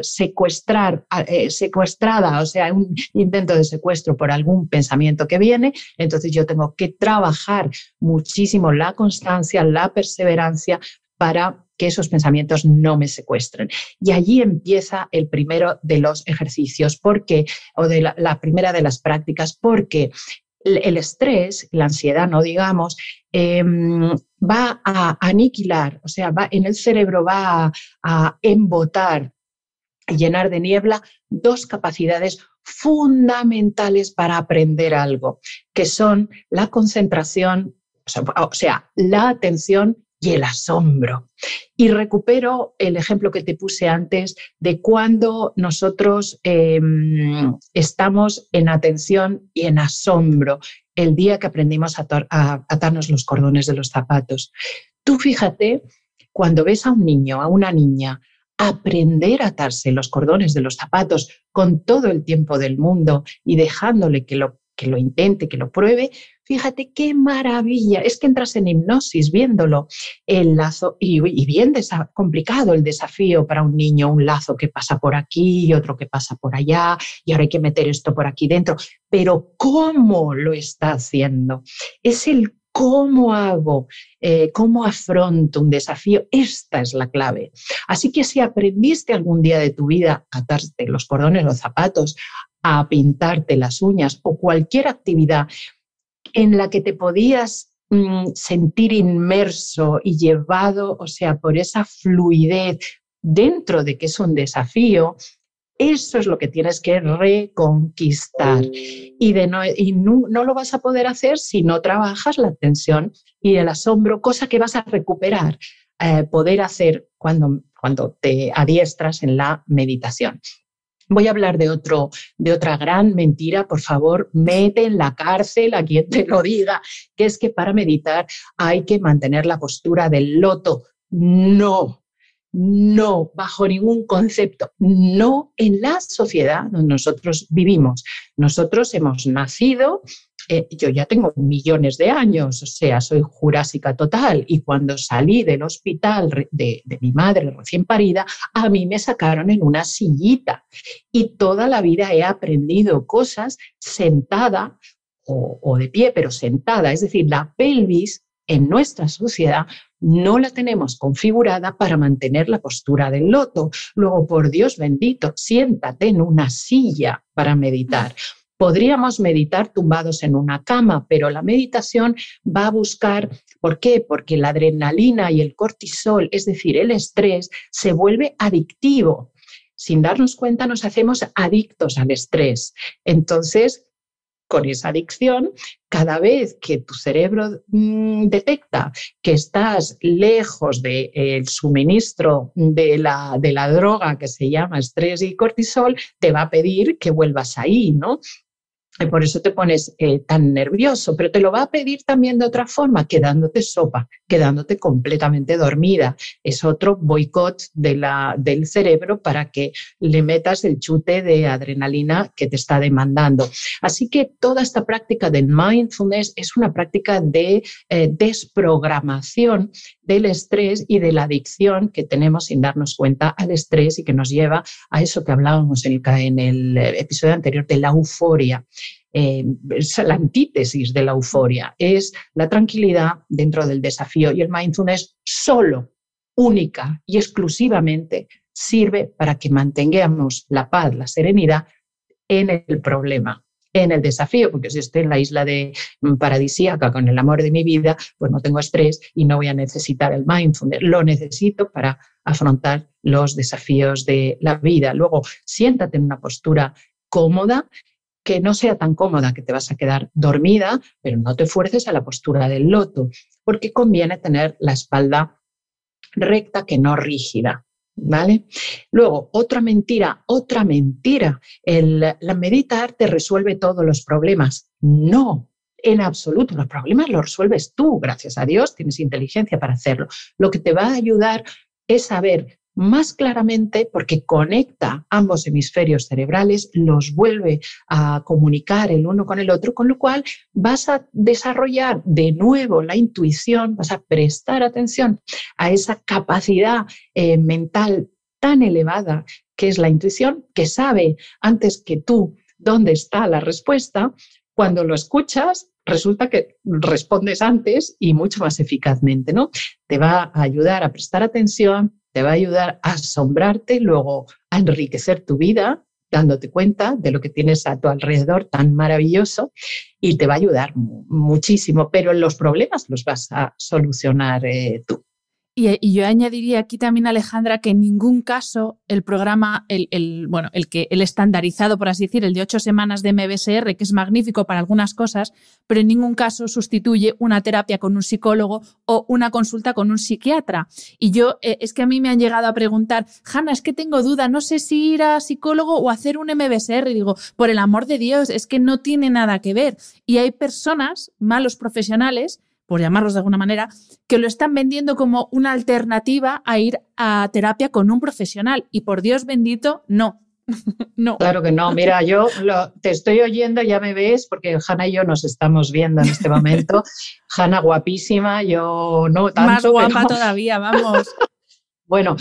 secuestrada, o sea, un intento de secuestro por algún pensamiento que viene. Entonces yo tengo que trabajar muchísimo la constancia, la perseverancia para que esos pensamientos no me secuestren. Y allí empieza el primero de los ejercicios, o de la primera de las prácticas, porque el estrés, la ansiedad, no digamos, va a aniquilar, o sea, en el cerebro va a embotar, llenar de niebla 2 capacidades fundamentales para aprender algo, que son la concentración, o sea, la atención y el asombro. Y recupero el ejemplo que te puse antes de cuando nosotros estamos en atención y en asombro, el día que aprendimos a atarnos los cordones de los zapatos. Tú fíjate, cuando ves a un niño, a una niña, aprender a atarse los cordones de los zapatos con todo el tiempo del mundo y dejándole que lo intente, que lo pruebe, fíjate qué maravilla, es que entras en hipnosis viéndolo, el lazo, y bien complicado el desafío para un niño, un lazo que pasa por aquí y otro que pasa por allá, y ahora hay que meter esto por aquí dentro, pero ¿cómo lo está haciendo? Es el ¿cómo hago? ¿Cómo afronto un desafío? Esta es la clave. Así que si aprendiste algún día de tu vida a atarte los cordones, los zapatos, a pintarte las uñas o cualquier actividad en la que te podías sentir inmerso y llevado, o sea, por esa fluidez dentro de que es un desafío, eso es lo que tienes que reconquistar. Y no lo vas a poder hacer si no trabajas la tensión y el asombro, cosa que vas a recuperar, poder hacer cuando te adiestras en la meditación. Voy a hablar de otra gran mentira. Por favor, mete en la cárcel a quien te lo diga, que es que para meditar hay que mantener la postura del loto. No, no, bajo ningún concepto. No en la sociedad donde nosotros vivimos. Nosotros hemos nacido. Yo ya tengo millones de años, o sea, soy jurásica total, y cuando salí del hospital de mi madre recién parida, a mí me sacaron en una sillita y toda la vida he aprendido cosas sentada o de pie, pero sentada, es decir, la pelvis en nuestra sociedad no la tenemos configurada para mantener la postura del loto. Luego, por Dios bendito, siéntate en una silla para meditar. Podríamos meditar tumbados en una cama, pero la meditación va a buscar, ¿por qué? Porque la adrenalina y el cortisol, es decir, el estrés, se vuelve adictivo. Sin darnos cuenta nos hacemos adictos al estrés. Entonces, con esa adicción, cada vez que tu cerebro detecta que estás lejos del suministro de la droga que se llama estrés y cortisol, te va a pedir que vuelvas ahí, ¿no? Y por eso te pones tan nervioso, pero te lo va a pedir también de otra forma, quedándote sopa, quedándote completamente dormida. Es otro boicot del cerebro para que le metas el chute de adrenalina que te está demandando. Así que toda esta práctica del mindfulness es una práctica de desprogramación del estrés y de la adicción que tenemos sin darnos cuenta al estrés y que nos lleva a eso que hablábamos en el episodio anterior de la euforia. Es la antítesis de la euforia, es la tranquilidad dentro del desafío, y el mindfulness solo, única y exclusivamente sirve para que mantengamos la paz, la serenidad en el problema, en el desafío, porque si estoy en la isla paradisíaca con el amor de mi vida, pues no tengo estrés y no voy a necesitar el mindfulness. Lo necesito para afrontar los desafíos de la vida. Luego, siéntate en una postura cómoda, que no sea tan cómoda que te vas a quedar dormida, pero no te fuerces a la postura del loto, porque conviene tener la espalda recta que no rígida, ¿vale? Luego, otra mentira, la meditar te resuelve todos los problemas. No, en absoluto, los problemas los resuelves tú, gracias a Dios, tienes inteligencia para hacerlo. Lo que te va a ayudar es saber más claramente, porque conecta ambos hemisferios cerebrales, los vuelve a comunicar el uno con el otro, con lo cual vas a desarrollar de nuevo la intuición, vas a prestar atención a esa capacidad mental tan elevada que es la intuición, que sabe antes que tú dónde está la respuesta. Cuando lo escuchas, resulta que respondes antes y mucho más eficazmente, ¿no? Te va a ayudar a prestar atención, te va a ayudar a asombrarte, luego a enriquecer tu vida, dándote cuenta de lo que tienes a tu alrededor tan maravilloso, y te va a ayudar muchísimo, pero los problemas los vas a solucionar tú. Y yo añadiría aquí también, Alejandra, que en ningún caso el programa, el estandarizado, por así decir, el de 8 semanas de MBSR, que es magnífico para algunas cosas, pero en ningún caso sustituye una terapia con un psicólogo o una consulta con un psiquiatra. Y yo, es que a mí me han llegado a preguntar, Hanna, es que tengo duda, no sé si ir a psicólogo o hacer un MBSR. Y digo, por el amor de Dios, es que no tiene nada que ver. Y hay personas, malos profesionales, por llamarlos de alguna manera, que lo están vendiendo como una alternativa a ir a terapia con un profesional. Y por Dios bendito, no. No. Claro que no. Mira, yo te estoy oyendo, ya me ves, porque Hanna y yo nos estamos viendo en este momento. Hanna guapísima, yo no tanto. Más guapa todavía, vamos. Bueno,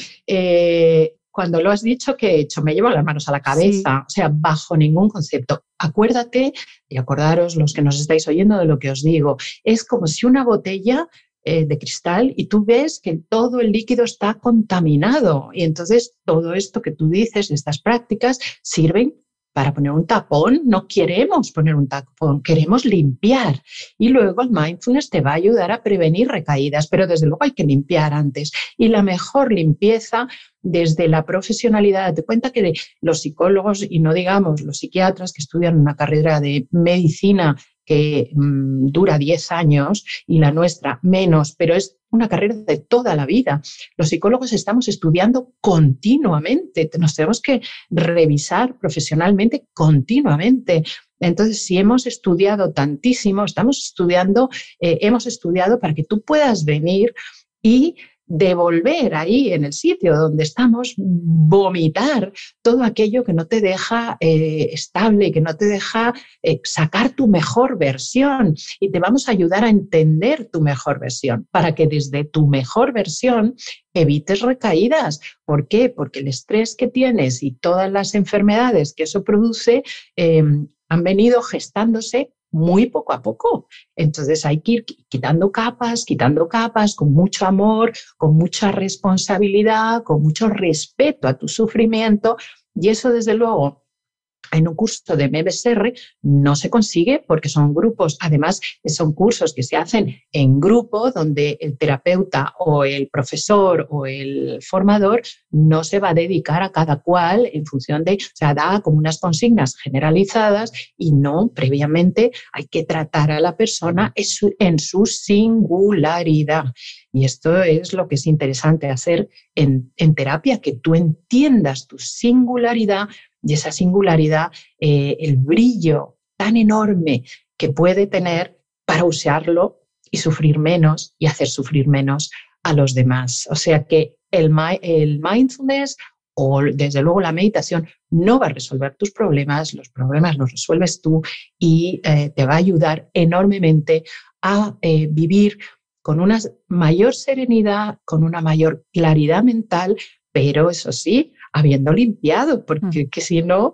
cuando lo has dicho, ¿qué he hecho? Me llevo las manos a la cabeza, sí. O sea, bajo ningún concepto. Acuérdate y acordaros los que nos estáis oyendo de lo que os digo. Es como si una botella de cristal y tú ves que todo el líquido está contaminado, y entonces todo esto que tú dices, estas prácticas, sirven para poner un tapón. No queremos poner un tapón, queremos limpiar. Y luego el mindfulness te va a ayudar a prevenir recaídas, pero desde luego hay que limpiar antes. Y la mejor limpieza desde la profesionalidad. Date cuenta que los psicólogos, y no digamos los psiquiatras que estudian una carrera de medicina que dura 10 años y la nuestra menos, pero es una carrera de toda la vida. Los psicólogos estamos estudiando continuamente, nos tenemos que revisar profesionalmente continuamente. Entonces, si hemos estudiado tantísimo, hemos estudiado para que tú puedas venir y devolver ahí en el sitio donde estamos, vomitar todo aquello que no te deja estable, que no te deja sacar tu mejor versión, y te vamos a ayudar a entender tu mejor versión para que desde tu mejor versión evites recaídas. ¿Por qué? Porque el estrés que tienes y todas las enfermedades que eso produce han venido gestándose muy poco a poco. Entonces hay que ir quitando capas, con mucho amor, con mucha responsabilidad, con mucho respeto a tu sufrimiento, y eso desde luego en un curso de MBSR no se consigue, porque son grupos, además son cursos que se hacen en grupo, donde el terapeuta o el profesor o el formador no se va a dedicar a cada cual en función de, o sea, da como unas consignas generalizadas y no, previamente hay que tratar a la persona en su singularidad. Y esto es lo que es interesante hacer en terapia, que tú entiendas tu singularidad, y esa singularidad, el brillo tan enorme que puede tener para usarlo y sufrir menos y hacer sufrir menos a los demás. O sea que el mindfulness o desde luego la meditación no va a resolver tus problemas, los problemas los resuelves tú, y te va a ayudar enormemente a vivir con una mayor serenidad, con una mayor claridad mental, pero eso sí, habiendo limpiado, porque que si no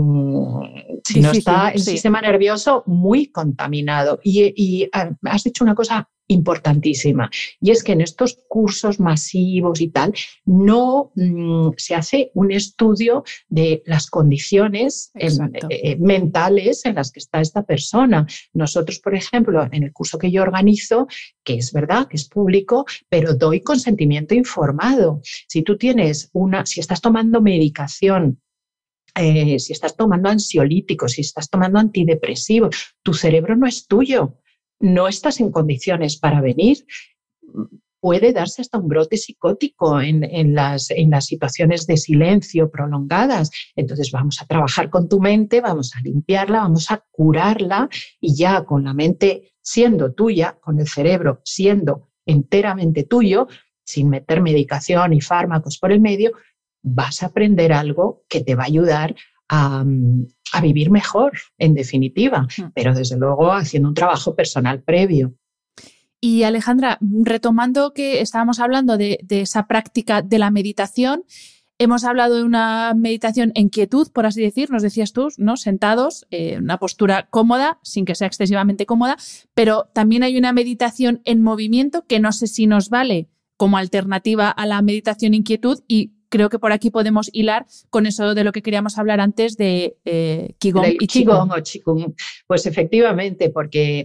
está el sistema nervioso muy contaminado. Y has dicho una cosa importantísima, y es que en estos cursos masivos y tal no se hace un estudio de las condiciones mentales en las que está esta persona. Nosotros, por ejemplo, en el curso que yo organizo, que es verdad que es público, pero doy consentimiento informado. Si tú tienes si estás tomando medicación, si estás tomando ansiolíticos, si estás tomando antidepresivos, tu cerebro no es tuyo, no estás en condiciones para venir. Puede darse hasta un brote psicótico en las situaciones de silencio prolongadas. Entonces vamos a trabajar con tu mente, vamos a limpiarla, vamos a curarla, y ya con la mente siendo tuya, con el cerebro siendo enteramente tuyo, sin meter medicación y fármacos por el medio, vas a aprender algo que te va a ayudar a vivir mejor, en definitiva, pero desde luego haciendo un trabajo personal previo. Y Alejandra, retomando que estábamos hablando de esa práctica de la meditación, hemos hablado de una meditación en quietud, por así decir, nos decías tú, ¿no? Sentados, una postura cómoda, sin que sea excesivamente cómoda, pero también hay una meditación en movimiento que no sé si nos vale como alternativa a la meditación en quietud, y creo que por aquí podemos hilar con eso de lo que queríamos hablar antes de Qigong y Qigong. Qigong o Qigong. Pues efectivamente, porque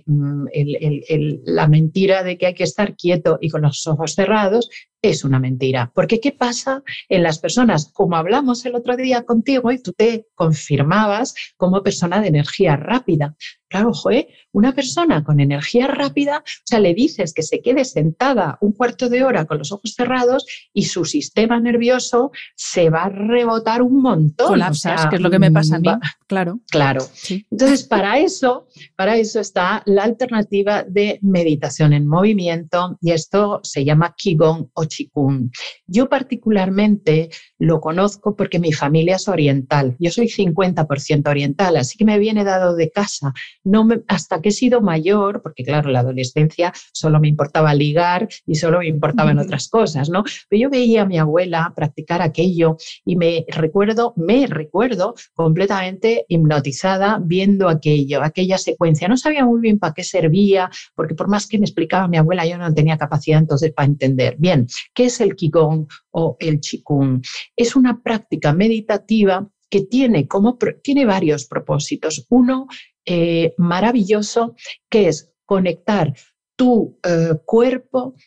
la mentira de que hay que estar quieto y con los ojos cerrados es una mentira. Porque ¿qué pasa en las personas? Como hablamos el otro día contigo y tú te confirmabas como persona de energía rápida. Claro, una persona con energía rápida, o sea, le dices que se quede sentada un cuarto de hora con los ojos cerrados y su sistema nervioso se va a rebotar un montón. Colapsas, o sea, que es lo que me pasa a mí, claro. Claro. Sí. Entonces, para eso está la alternativa de meditación en movimiento, y esto se llama Qigong o Qigong. Yo particularmente lo conozco porque mi familia es oriental. Yo soy 50% oriental, así que me viene dado de casa. Hasta que he sido mayor, porque claro, en la adolescencia solo me importaba ligar y solo me importaban otras cosas, ¿no? Pero yo veía a mi abuela practicar aquello y me recuerdo completamente hipnotizada viendo aquella secuencia. No sabía muy bien para qué servía, porque por más que me explicaba mi abuela, yo no tenía capacidad entonces para entender. Bien, ¿qué es el Qigong o el Qigong? Es una práctica meditativa que tiene varios propósitos. Uno maravilloso, que es conectar tu cuerpo,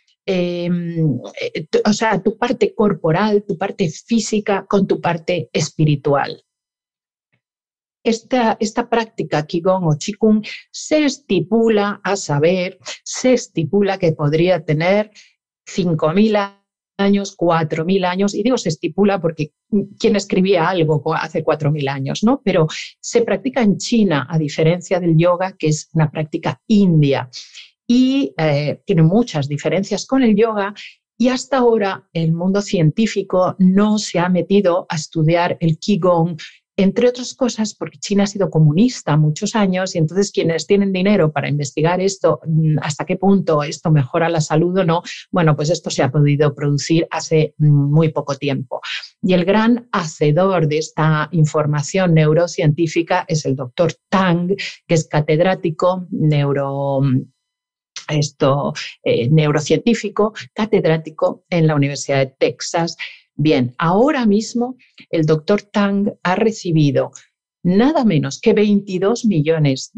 o sea, tu parte corporal, tu parte física con tu parte espiritual. esta práctica Qigong o Qigong se estipula que podría tener 5.000 años, 4.000 años, y digo se estipula porque quien escribía algo hace 4.000 años, ¿no? Pero se practica en China, a diferencia del yoga, que es una práctica india, y tiene muchas diferencias con el yoga, y hasta ahora el mundo científico no se ha metido a estudiar el Qigong, entre otras cosas porque China ha sido comunista muchos años, y entonces quienes tienen dinero para investigar esto, hasta qué punto esto mejora la salud o no, bueno, pues esto se ha podido producir hace muy poco tiempo. Y el gran hacedor de esta información neurocientífica es el doctor Tang, que es catedrático neurocientífico, catedrático en la Universidad de Texas. Bien, ahora mismo el doctor Tang ha recibido nada menos que $22 millones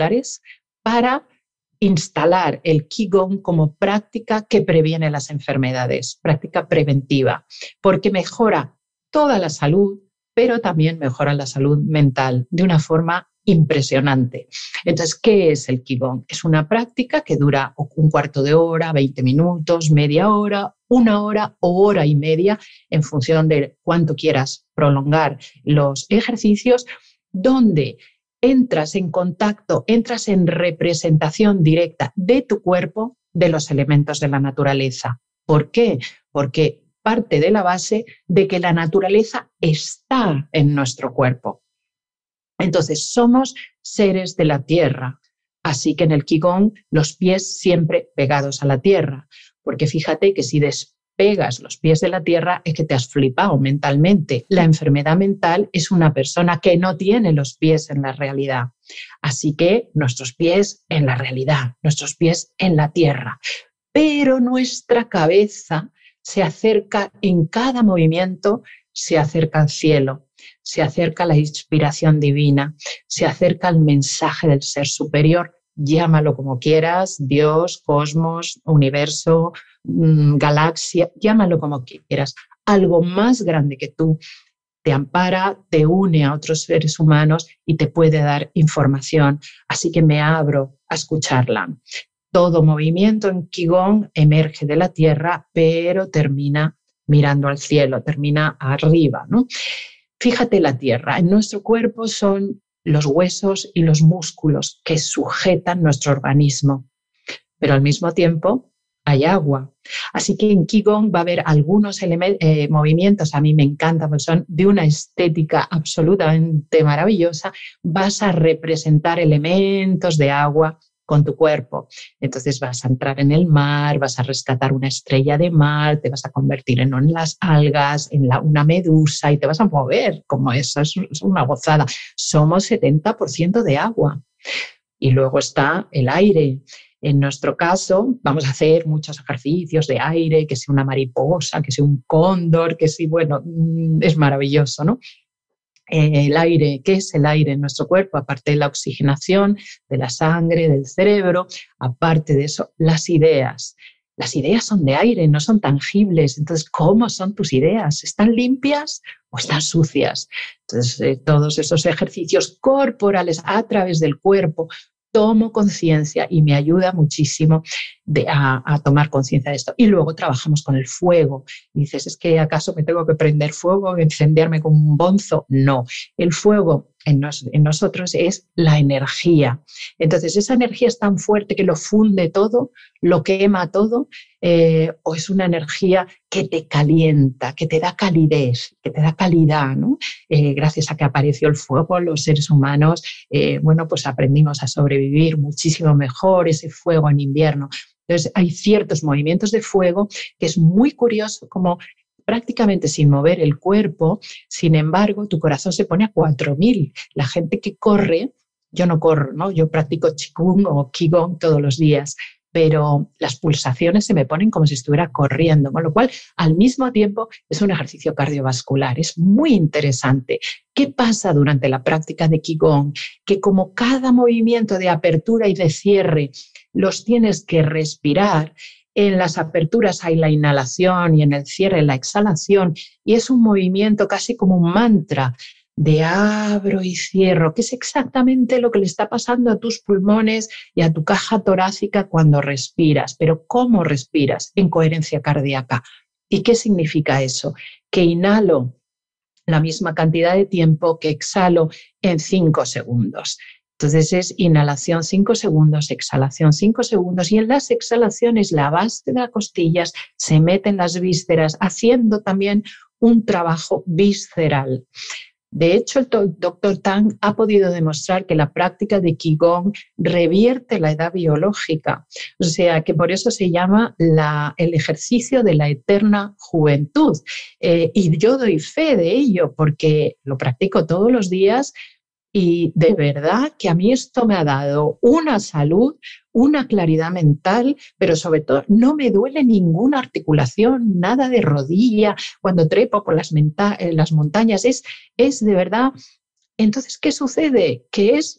para instalar el Qigong como práctica que previene las enfermedades, práctica preventiva, porque mejora toda la salud, pero también mejora la salud mental de una forma impresionante. Entonces, ¿qué es el Qigong? Es una práctica que dura un cuarto de hora, 20 minutos, media hora, 1 hora o hora y media, en función de cuánto quieras prolongar los ejercicios, donde entras en contacto, entras en representación directa de tu cuerpo de los elementos de la naturaleza. ¿Por qué? Porque parte de la base de que la naturaleza está en nuestro cuerpo. Entonces, somos seres de la tierra, así que en el Qigong los pies siempre pegados a la tierra, porque fíjate que si despegas los pies de la tierra es que te has flipado mentalmente. La enfermedad mental es una persona que no tiene los pies en la realidad, así que nuestros pies en la realidad, nuestros pies en la tierra, pero nuestra cabeza se acerca en cada movimiento, se acerca al cielo, se acerca a la inspiración divina, se acerca al mensaje del ser superior, llámalo como quieras, Dios, cosmos, universo, galaxia, llámalo como quieras, algo más grande que tú te ampara, te une a otros seres humanos y te puede dar información, así que me abro a escucharla. Todo movimiento en Qigong emerge de la tierra, pero termina mirando al cielo, termina arriba, ¿no? Fíjate la tierra, en nuestro cuerpo son los huesos y los músculos que sujetan nuestro organismo, pero al mismo tiempo hay agua. Así que en Qigong va a haber algunos movimientos, a mí me encantan, porque son de una estética absolutamente maravillosa. Vas a representar elementos de agua con tu cuerpo. Entonces vas a entrar en el mar, vas a rescatar una estrella de mar, te vas a convertir en las algas, en una medusa y te vas a mover, como eso es una gozada. Somos 70% de agua. Y luego está el aire. En nuestro caso, vamos a hacer muchos ejercicios de aire, que sea una mariposa, que sea un cóndor, que sí, bueno, es maravilloso, ¿no? El aire, ¿qué es el aire en nuestro cuerpo? Aparte de la oxigenación de la sangre, del cerebro, aparte de eso, las ideas. Las ideas son de aire, no son tangibles. Entonces, ¿cómo son tus ideas? ¿Están limpias o están sucias? Entonces, todos esos ejercicios corporales a través del cuerpo, tomo conciencia y me ayuda muchísimo a tomar conciencia de esto. Y luego trabajamos con el fuego. Y dices, ¿es que acaso me tengo que prender fuego, encenderme con un bonzo? No, el fuego en nosotros es la energía. Entonces, esa energía es tan fuerte que lo funde todo, lo quema todo, o es una energía que te calienta, que te da calidez, que te da calidad, ¿no? Gracias a que apareció el fuego, los seres humanos, bueno, pues aprendimos a sobrevivir muchísimo mejor, ese fuego en invierno. Entonces, hay ciertos movimientos de fuego que es muy curioso, como prácticamente sin mover el cuerpo, sin embargo, tu corazón se pone a 4.000. La gente que corre, yo no corro, ¿no? Yo practico Qigong o Qigong todos los días, pero las pulsaciones se me ponen como si estuviera corriendo, con lo cual, al mismo tiempo, es un ejercicio cardiovascular. Es muy interesante. ¿Qué pasa durante la práctica de Qigong? Que como cada movimiento de apertura y de cierre los tienes que respirar, en las aperturas hay la inhalación y en el cierre la exhalación, y es un movimiento casi como un mantra. de abro y cierro, que es exactamente lo que le está pasando a tus pulmones y a tu caja torácica cuando respiras. Pero ¿cómo respiras? En coherencia cardíaca. ¿Y qué significa eso? Que inhalo la misma cantidad de tiempo que exhalo en 5 segundos. Entonces es inhalación 5 segundos, exhalación 5 segundos, y en las exhalaciones la base de las costillas se mete en las vísceras, haciendo también un trabajo visceral. De hecho, el doctor Tang ha podido demostrar que la práctica de Qigong revierte la edad biológica, o sea que por eso se llama el ejercicio de la eterna juventud. Y yo doy fe de ello porque lo practico todos los días. Y de verdad que a mí esto me ha dado una salud, una claridad mental, pero sobre todo no me duele ninguna articulación, nada de rodilla, cuando trepo por las montañas, es de verdad. Entonces, ¿qué sucede? Que es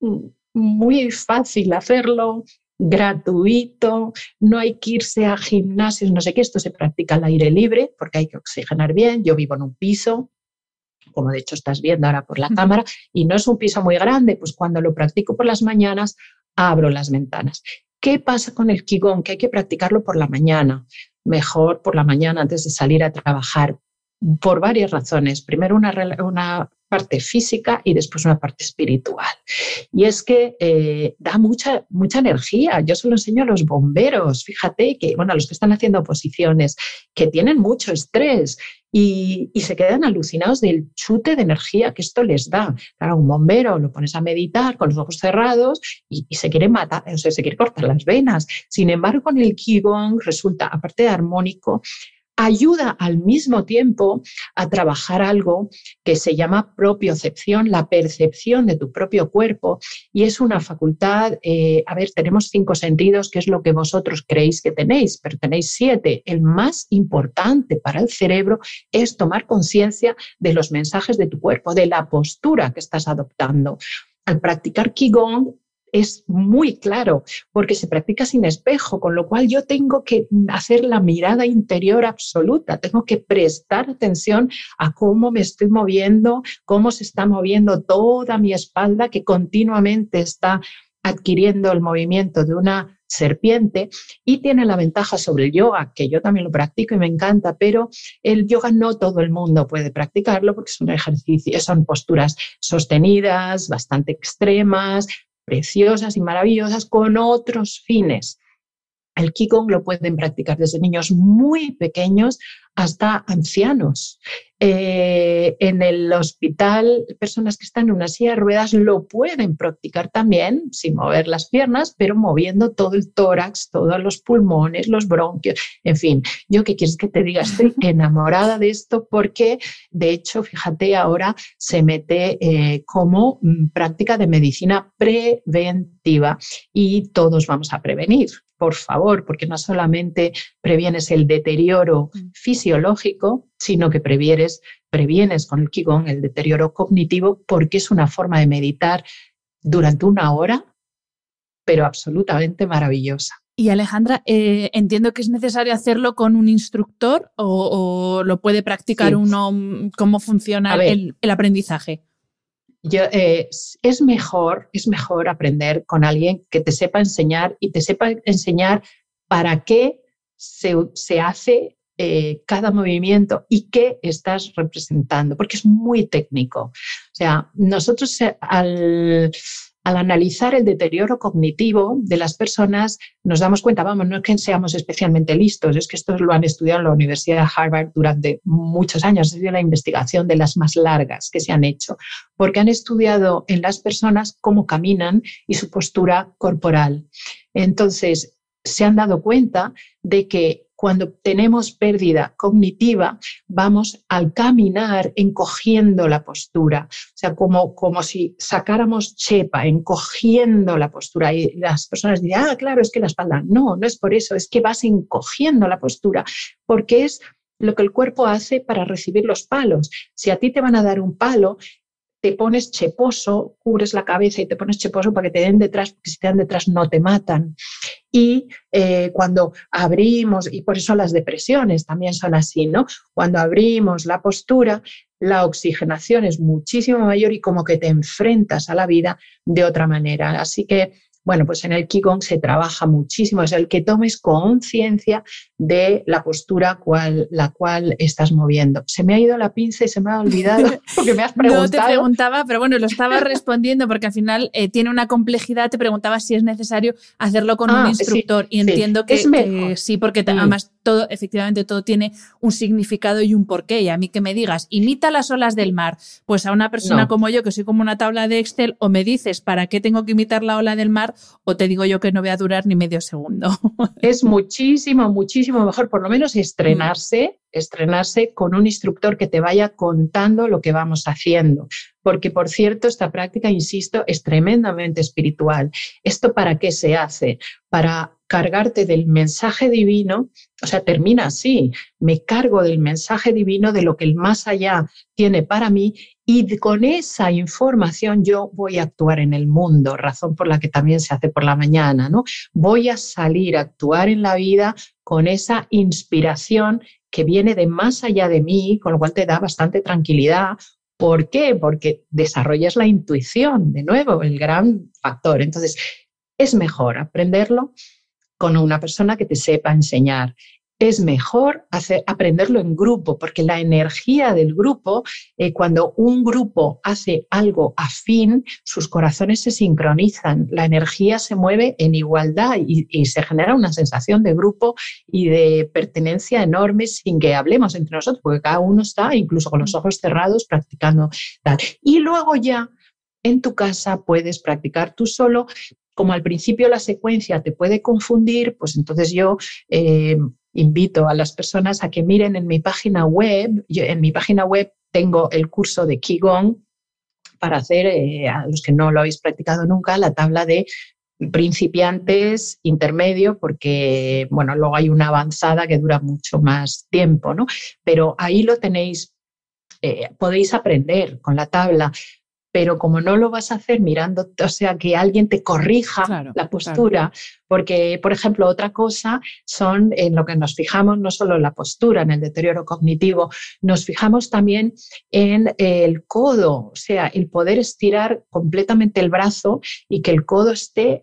muy fácil hacerlo, gratuito, no hay que irse a gimnasios, no sé qué, esto se practica al aire libre porque hay que oxigenar bien. Yo vivo en un piso, como de hecho estás viendo ahora por la cámara, y no es un piso muy grande, pues cuando lo practico por las mañanas, abro las ventanas. ¿Qué pasa con el Qigong? Que hay que practicarlo por la mañana, mejor por la mañana antes de salir a trabajar, por varias razones. Primero, una parte física y después una parte espiritual. Y es que da mucha energía. Yo se lo enseño a los bomberos, fíjate, que bueno, a los que están haciendo oposiciones, que tienen mucho estrés y se quedan alucinados del chute de energía que esto les da. Claro, un bombero lo pones a meditar con los ojos cerrados y se quiere matar, o sea, se quiere cortar las venas. Sin embargo, con el Qigong resulta, aparte de armónico, ayuda al mismo tiempo a trabajar algo que se llama propiocepción, la percepción de tu propio cuerpo, y es una facultad, tenemos 5 sentidos, que es lo que vosotros creéis que tenéis, pero tenéis 7. El más importante para el cerebro es tomar conciencia de los mensajes de tu cuerpo, de la postura que estás adoptando. Al practicar Qigong, es muy claro, porque se practica sin espejo, con lo cual yo tengo que hacer la mirada interior absoluta, tengo que prestar atención a cómo me estoy moviendo, cómo se está moviendo toda mi espalda, que continuamente está adquiriendo el movimiento de una serpiente, y tiene la ventaja sobre el yoga, que yo también lo practico y me encanta, pero el yoga no todo el mundo puede practicarlo porque es un ejercicio, son posturas sostenidas, bastante extremas, preciosas y maravillosas, con otros fines. El Qigong lo pueden practicar desde niños muy pequeños hasta ancianos. En el hospital, personas que están en una silla de ruedas lo pueden practicar también sin mover las piernas, pero moviendo todo el tórax, todos los pulmones, los bronquios, en fin. Yo, ¿qué quieres que te diga? Estoy enamorada de esto porque, de hecho, fíjate, ahora se mete como práctica de medicina preventiva y todos vamos a prevenir. Por favor, porque no solamente previenes el deterioro fisiológico, sino que previenes con el Qigong el deterioro cognitivo, porque es una forma de meditar durante 1 hora, pero absolutamente maravillosa. Y Alejandra, entiendo que es necesario hacerlo con un instructor o lo puede practicar uno. ¿Cómo funciona el aprendizaje? Es mejor aprender con alguien que te sepa enseñar y te sepa enseñar para qué se hace cada movimiento y qué estás representando, porque es muy técnico. O sea, nosotros al analizar el deterioro cognitivo de las personas nos damos cuenta, no es que seamos especialmente listos, es que esto lo han estudiado en la Universidad de Harvard durante muchos años, es la investigación de las más largas que se han hecho, porque han estudiado en las personas cómo caminan y su postura corporal. Entonces, se han dado cuenta de que cuando tenemos pérdida cognitiva, vamos al caminar encogiendo la postura. O sea, como si sacáramos chepa, encogiendo la postura. Y las personas dirán, claro, es que la espalda. No, no es por eso, es que vas encogiendo la postura, porque es lo que el cuerpo hace para recibir los palos. Si a ti te van a dar un palo, te pones cheposo, cubres la cabeza y te pones cheposo para que te den detrás, porque si te dan detrás no te matan. Y cuando abrimos, y por eso las depresiones también son así, ¿no? Cuando abrimos la postura, la oxigenación es muchísimo mayor y como que te enfrentas a la vida de otra manera. Así que, bueno, pues en el Qigong se trabaja muchísimo, es el que tomes conciencia de la postura la cual estás moviendo. Se me ha ido la pinza y se me ha olvidado porque me has preguntado. No te preguntaba, pero bueno, lo estaba respondiendo porque al final tiene una complejidad. Te preguntaba si es necesario hacerlo con un instructor y entiendo que sí, porque además efectivamente todo tiene un significado y un porqué. Y a mí que me digas, imita las olas del mar, pues a una persona como yo, que soy como una tabla de Excel, o me dices para qué tengo que imitar la ola del mar, o te digo yo que no voy a durar ni medio segundo. Es muchísimo, muchísimo mejor, por lo menos estrenarse con un instructor que te vaya contando lo que vamos haciendo. Porque, por cierto, esta práctica, insisto, es tremendamente espiritual. ¿Esto para qué se hace? Para cargarte del mensaje divino, o sea, termina así, me cargo del mensaje divino de lo que el más allá tiene para mí y con esa información yo voy a actuar en el mundo, razón por la que también se hace por la mañana, ¿no? Voy a salir a actuar en la vida con esa inspiración que viene de más allá de mí, con lo cual te da bastante tranquilidad. ¿Por qué? Porque desarrollas la intuición, de nuevo, el gran factor. Entonces, es mejor aprenderlo con una persona que te sepa enseñar. Es mejor aprenderlo en grupo, porque la energía del grupo, cuando un grupo hace algo afín, sus corazones se sincronizan, la energía se mueve en igualdad y se genera una sensación de grupo y de pertenencia enorme sin que hablemos entre nosotros, porque cada uno está incluso con los ojos cerrados practicando tal. Y luego ya en tu casa puedes practicar tú solo. Como al principio la secuencia te puede confundir, pues entonces yo invito a las personas a que miren en mi página web. En mi página web tengo el curso de Qigong para hacer, a los que no lo habéis practicado nunca, la tabla de principiantes, intermedio, porque bueno, luego hay una avanzada que dura mucho más tiempo, ¿no? Pero ahí lo tenéis, podéis aprender con la tabla. Pero como no lo vas a hacer mirando, o sea, que alguien te corrija la postura, porque, por ejemplo, otra cosa son en lo que nos fijamos, no solo en la postura, en el deterioro cognitivo, nos fijamos también en el codo, o sea, el poder estirar completamente el brazo y que el codo esté,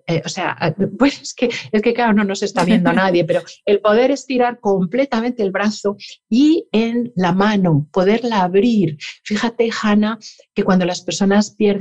pues es que claro, no nos está viendo nadie, pero el poder estirar completamente el brazo y en la mano, poderla abrir. Fíjate, Hanna, que cuando las personas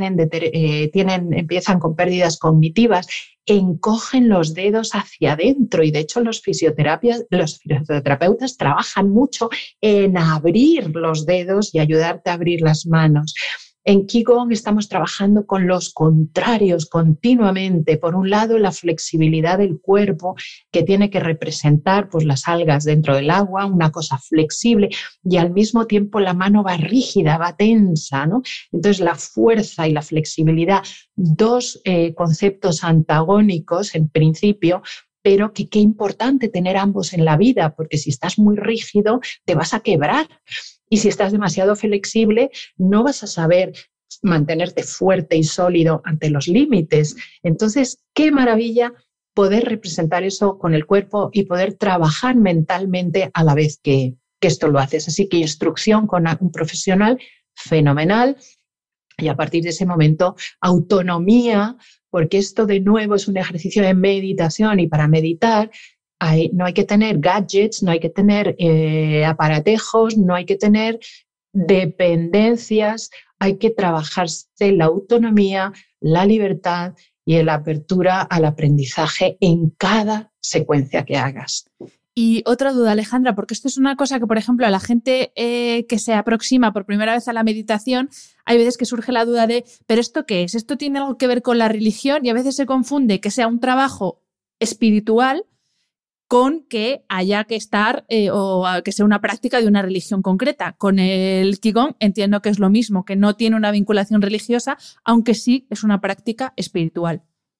empiezan con pérdidas cognitivas, encogen los dedos hacia adentro y de hecho los fisioterapeutas trabajan mucho en abrir los dedos y ayudarte a abrir las manos. En Qigong estamos trabajando con los contrarios continuamente. Por un lado, la flexibilidad del cuerpo que tiene que representar pues, las algas dentro del agua, una cosa flexible, y al mismo tiempo la mano va rígida, va tensa, ¿no? Entonces, la fuerza y la flexibilidad, dos conceptos antagónicos en principio, pero que qué importante tener ambos en la vida, porque si estás muy rígido te vas a quebrar. Y si estás demasiado flexible, no vas a saber mantenerte fuerte y sólido ante los límites. Entonces, qué maravilla poder representar eso con el cuerpo y poder trabajar mentalmente a la vez que esto lo haces. Así que instrucción con un profesional, fenomenal. Y a partir de ese momento, autonomía, porque esto de nuevo es un ejercicio de meditación y para meditar no hay que tener gadgets, no hay que tener aparatejos, no hay que tener dependencias, hay que trabajarse la autonomía, la libertad y la apertura al aprendizaje en cada secuencia que hagas. Y otra duda, Alejandra, porque esto es una cosa que, por ejemplo, a la gente que se aproxima por primera vez a la meditación, hay veces que surge la duda de, ¿pero esto qué es? ¿Esto tiene algo que ver con la religión? Y a veces se confunde que sea un trabajo espiritual con que haya que estar o que sea una práctica de una religión concreta. Con el Qigong entiendo que es lo mismo, que no tiene una vinculación religiosa, aunque sí es una práctica espiritual.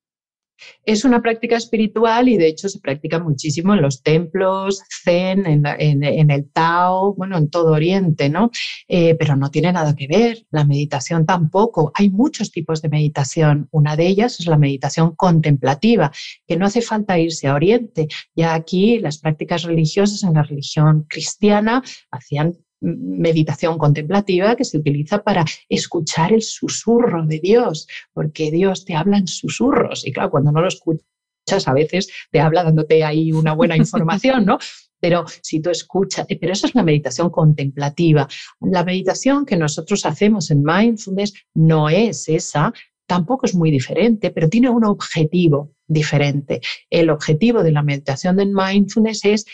Es una práctica espiritual y de hecho se practica muchísimo en los templos, zen, en el Tao, bueno, en todo Oriente, ¿no? Pero no tiene nada que ver, la meditación tampoco. Hay muchos tipos de meditación. Una de ellas es la meditación contemplativa, que no hace falta irse a Oriente. Ya aquí las prácticas religiosas en la religión cristiana hacían meditación contemplativa que se utiliza para escuchar el susurro de Dios, porque Dios te habla en susurros y claro, cuando no lo escuchas a veces te habla dándote ahí una buena información, ¿no? Pero si tú escuchas, pero eso es la meditación contemplativa. La meditación que nosotros hacemos en mindfulness no es esa, tampoco es muy diferente, pero tiene un objetivo diferente. El objetivo de la meditación de mindfulness es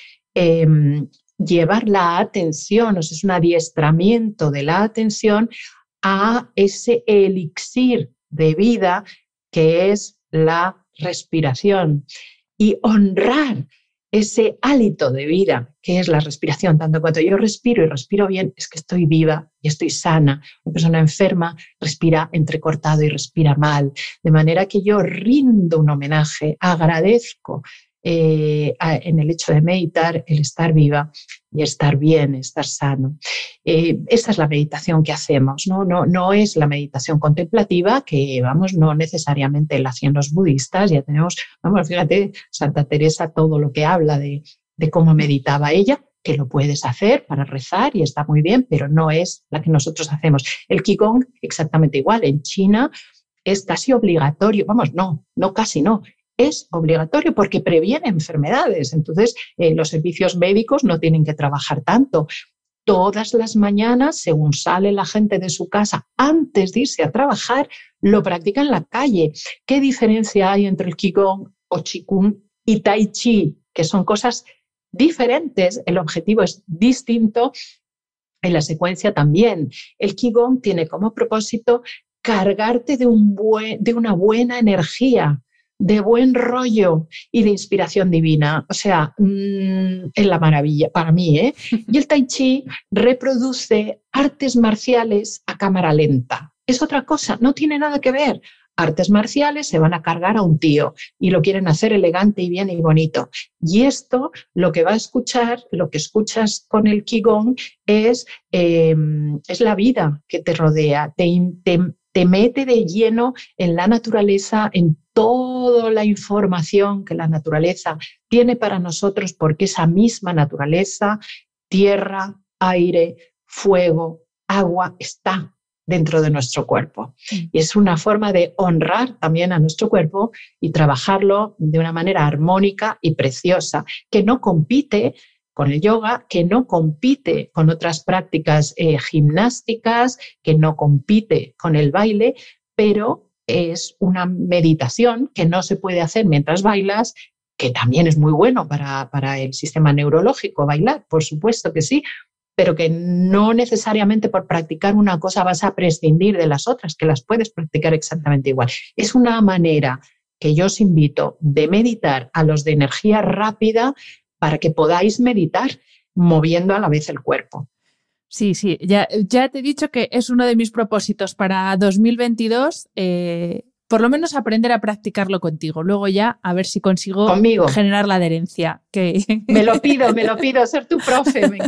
llevar la atención, o sea, es un adiestramiento de la atención a ese elixir de vida que es la respiración y honrar ese hálito de vida que es la respiración. Tanto cuando yo respiro y respiro bien, es que estoy viva y estoy sana. Una persona enferma respira entrecortado y respira mal. De manera que yo rindo un homenaje, agradezco en el hecho de meditar el estar viva y estar bien, estar sano. Esta es la meditación que hacemos, ¿no? No es la meditación contemplativa que, vamos, no necesariamente la hacían los budistas. Ya tenemos, vamos, fíjate, Santa Teresa, todo lo que habla de cómo meditaba ella, que lo puedes hacer para rezar y está muy bien, pero no es la que nosotros hacemos. El Qigong, exactamente igual. En China es casi obligatorio, vamos, no casi no, es obligatorio porque previene enfermedades. Entonces, los servicios médicos no tienen que trabajar tanto. Todas las mañanas, según sale la gente de su casa, antes de irse a trabajar, lo practican en la calle. ¿Qué diferencia hay entre el Qigong o Qigong y Tai Chi? Que son cosas diferentes, el objetivo es distinto, en la secuencia también. El Qigong tiene como propósito cargarte de una buena energía, de buen rollo y de inspiración divina. O sea, es la maravilla para mí, ¿eh? Y el Tai Chi reproduce artes marciales a cámara lenta. Es otra cosa, no tiene nada que ver. Artes marciales se van a cargar a un tío y lo quieren hacer elegante y bien y bonito. Y esto, lo que escuchas con el Qigong es la vida que te rodea, te mete de lleno en la naturaleza, en toda la información que la naturaleza tiene para nosotros, porque esa misma naturaleza, tierra, aire, fuego, agua, está dentro de nuestro cuerpo. Y es una forma de honrar también a nuestro cuerpo y trabajarlo de una manera armónica y preciosa, que no compite con el yoga, que no compite con otras prácticas gimnásticas, que no compite con el baile, pero es una meditación que no se puede hacer mientras bailas, que también es muy bueno para el sistema neurológico bailar, por supuesto que sí, pero que no necesariamente por practicar una cosa vas a prescindir de las otras, que las puedes practicar exactamente igual. Es una manera que yo os invito de meditar a los de energía rápida para que podáis meditar moviendo a la vez el cuerpo. Sí, ya te he dicho que es uno de mis propósitos para 2022, por lo menos aprender a practicarlo contigo. Luego ya a ver si consigo generar la adherencia. Me lo pido, ser tu profe, me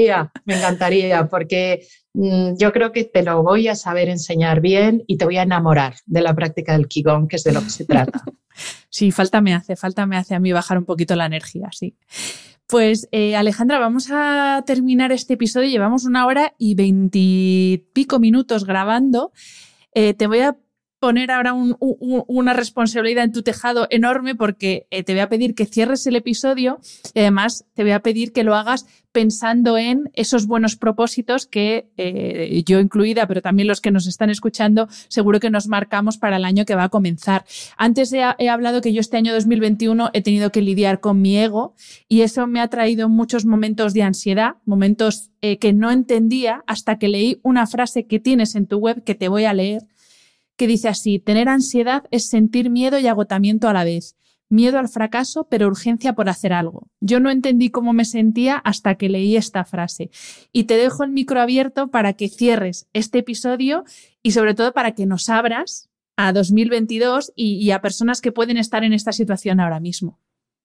encantaría, porque yo creo que te lo voy a saber enseñar bien y te voy a enamorar de la práctica del Qigong, que es de lo que se trata. Sí, falta me hace a mí bajar un poquito la energía, sí. Pues Alejandra, vamos a terminar este episodio. Llevamos 1 hora y 20 y pico minutos grabando. Te voy a poner ahora una responsabilidad en tu tejado enorme porque te voy a pedir que cierres el episodio y además te voy a pedir que lo hagas pensando en esos buenos propósitos que yo incluida, pero también los que nos están escuchando, seguro que nos marcamos para el año que va a comenzar. Antes he hablado que yo este año 2021 he tenido que lidiar con mi ego y eso me ha traído muchos momentos de ansiedad, momentos que no entendía hasta que leí una frase que tienes en tu web que te voy a leer, que dice así: tener ansiedad es sentir miedo y agotamiento a la vez. Miedo al fracaso, pero urgencia por hacer algo. Yo no entendí cómo me sentía hasta que leí esta frase. Y te dejo el micro abierto para que cierres este episodio y sobre todo para que nos abras a 2022 y a personas que pueden estar en esta situación ahora mismo.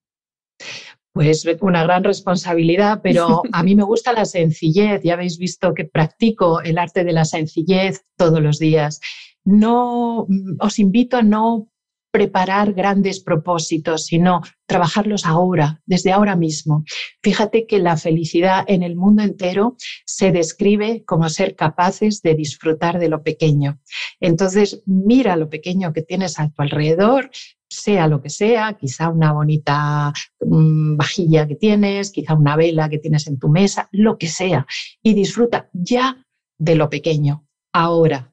Pues una gran responsabilidad, pero a mí me gusta la sencillez. Ya habéis visto que practico el arte de la sencillez todos los días. No, os invito a no preparar grandes propósitos, sino trabajarlos ahora, desde ahora mismo. Fíjate que la felicidad en el mundo entero se describe como ser capaces de disfrutar de lo pequeño. Entonces, mira lo pequeño que tienes a tu alrededor, sea lo que sea, quizá una bonita vajilla que tienes, quizá una vela que tienes en tu mesa, lo que sea, y disfruta ya de lo pequeño, ahora.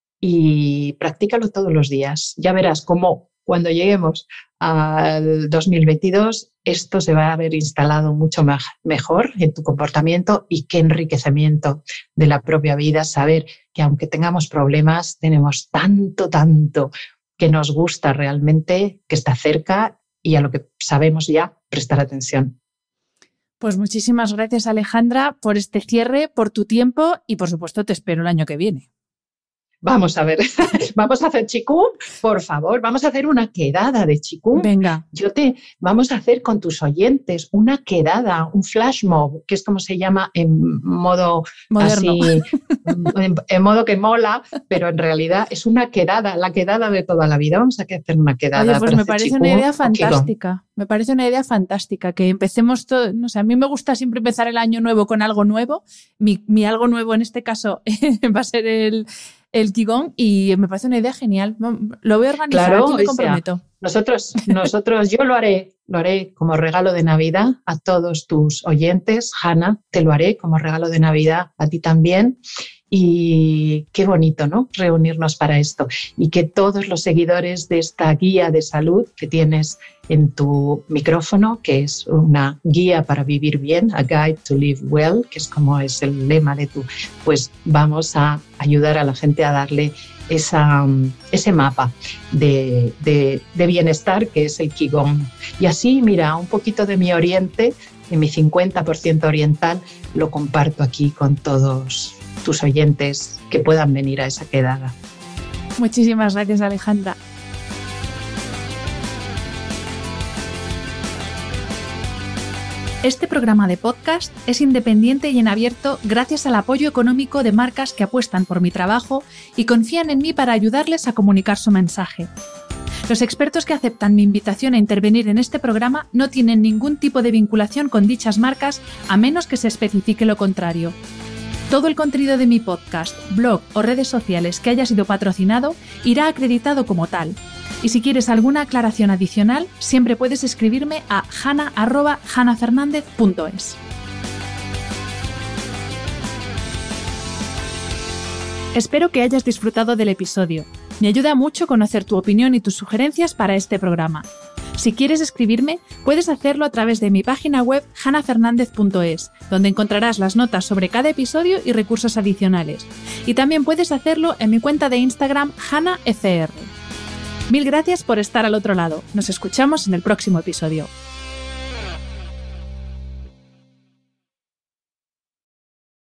Y practícalo todos los días. Ya verás cómo cuando lleguemos al 2022 esto se va a haber instalado mucho mejor en tu comportamiento, y qué enriquecimiento de la propia vida saber que aunque tengamos problemas, tenemos tanto que nos gusta realmente, que está cerca y a lo que sabemos ya prestar atención. Pues muchísimas gracias, Alejandra, por este cierre, por tu tiempo y por supuesto te espero el año que viene. Vamos a ver, vamos a hacer chikung, por favor, vamos a hacer una quedada de chikung. Venga. Vamos a hacer con tus oyentes una quedada, un flash mob, que es como se llama en modo moderno. Así, en modo que mola, pero en realidad es una quedada, la quedada de toda la vida. Vamos a hacer una quedada. Oye, pues me parece chikung, una idea fantástica. Me parece una idea fantástica, que empecemos todo, no sé, a mí me gusta siempre empezar el año nuevo con algo nuevo. Mi algo nuevo en este caso va a ser el Qigong, y me parece una idea genial. Lo voy a organizar, claro, aquí me comprometo. Nosotros, yo lo haré como regalo de Navidad a todos tus oyentes. Hanna, te lo haré como regalo de Navidad a ti también. Y qué bonito, ¿no? Reunirnos para esto. Y que todos los seguidores de esta guía de salud que tienes en tu micrófono, que es una guía para vivir bien, a guide to live well, que es como es el lema de tu, pues vamos a ayudar a la gente a darle ese mapa de bienestar que es el Qigong. Y así, mira, un poquito de mi oriente, de mi 50% oriental, lo comparto aquí con todos tus oyentes que puedan venir a esa quedada. Muchísimas gracias, Alejandra. Este programa de podcast es independiente y en abierto gracias al apoyo económico de marcas que apuestan por mi trabajo y confían en mí para ayudarles a comunicar su mensaje. Los expertos que aceptan mi invitación a intervenir en este programa no tienen ningún tipo de vinculación con dichas marcas, a menos que se especifique lo contrario. Todo el contenido de mi podcast, blog o redes sociales que haya sido patrocinado irá acreditado como tal. Y si quieres alguna aclaración adicional, siempre puedes escribirme a hanna@hannafernandez.es. Espero que hayas disfrutado del episodio. Me ayuda mucho conocer tu opinión y tus sugerencias para este programa. Si quieres escribirme, puedes hacerlo a través de mi página web hannafernandez.es, donde encontrarás las notas sobre cada episodio y recursos adicionales. Y también puedes hacerlo en mi cuenta de Instagram hannafr. Mil gracias por estar al otro lado. Nos escuchamos en el próximo episodio.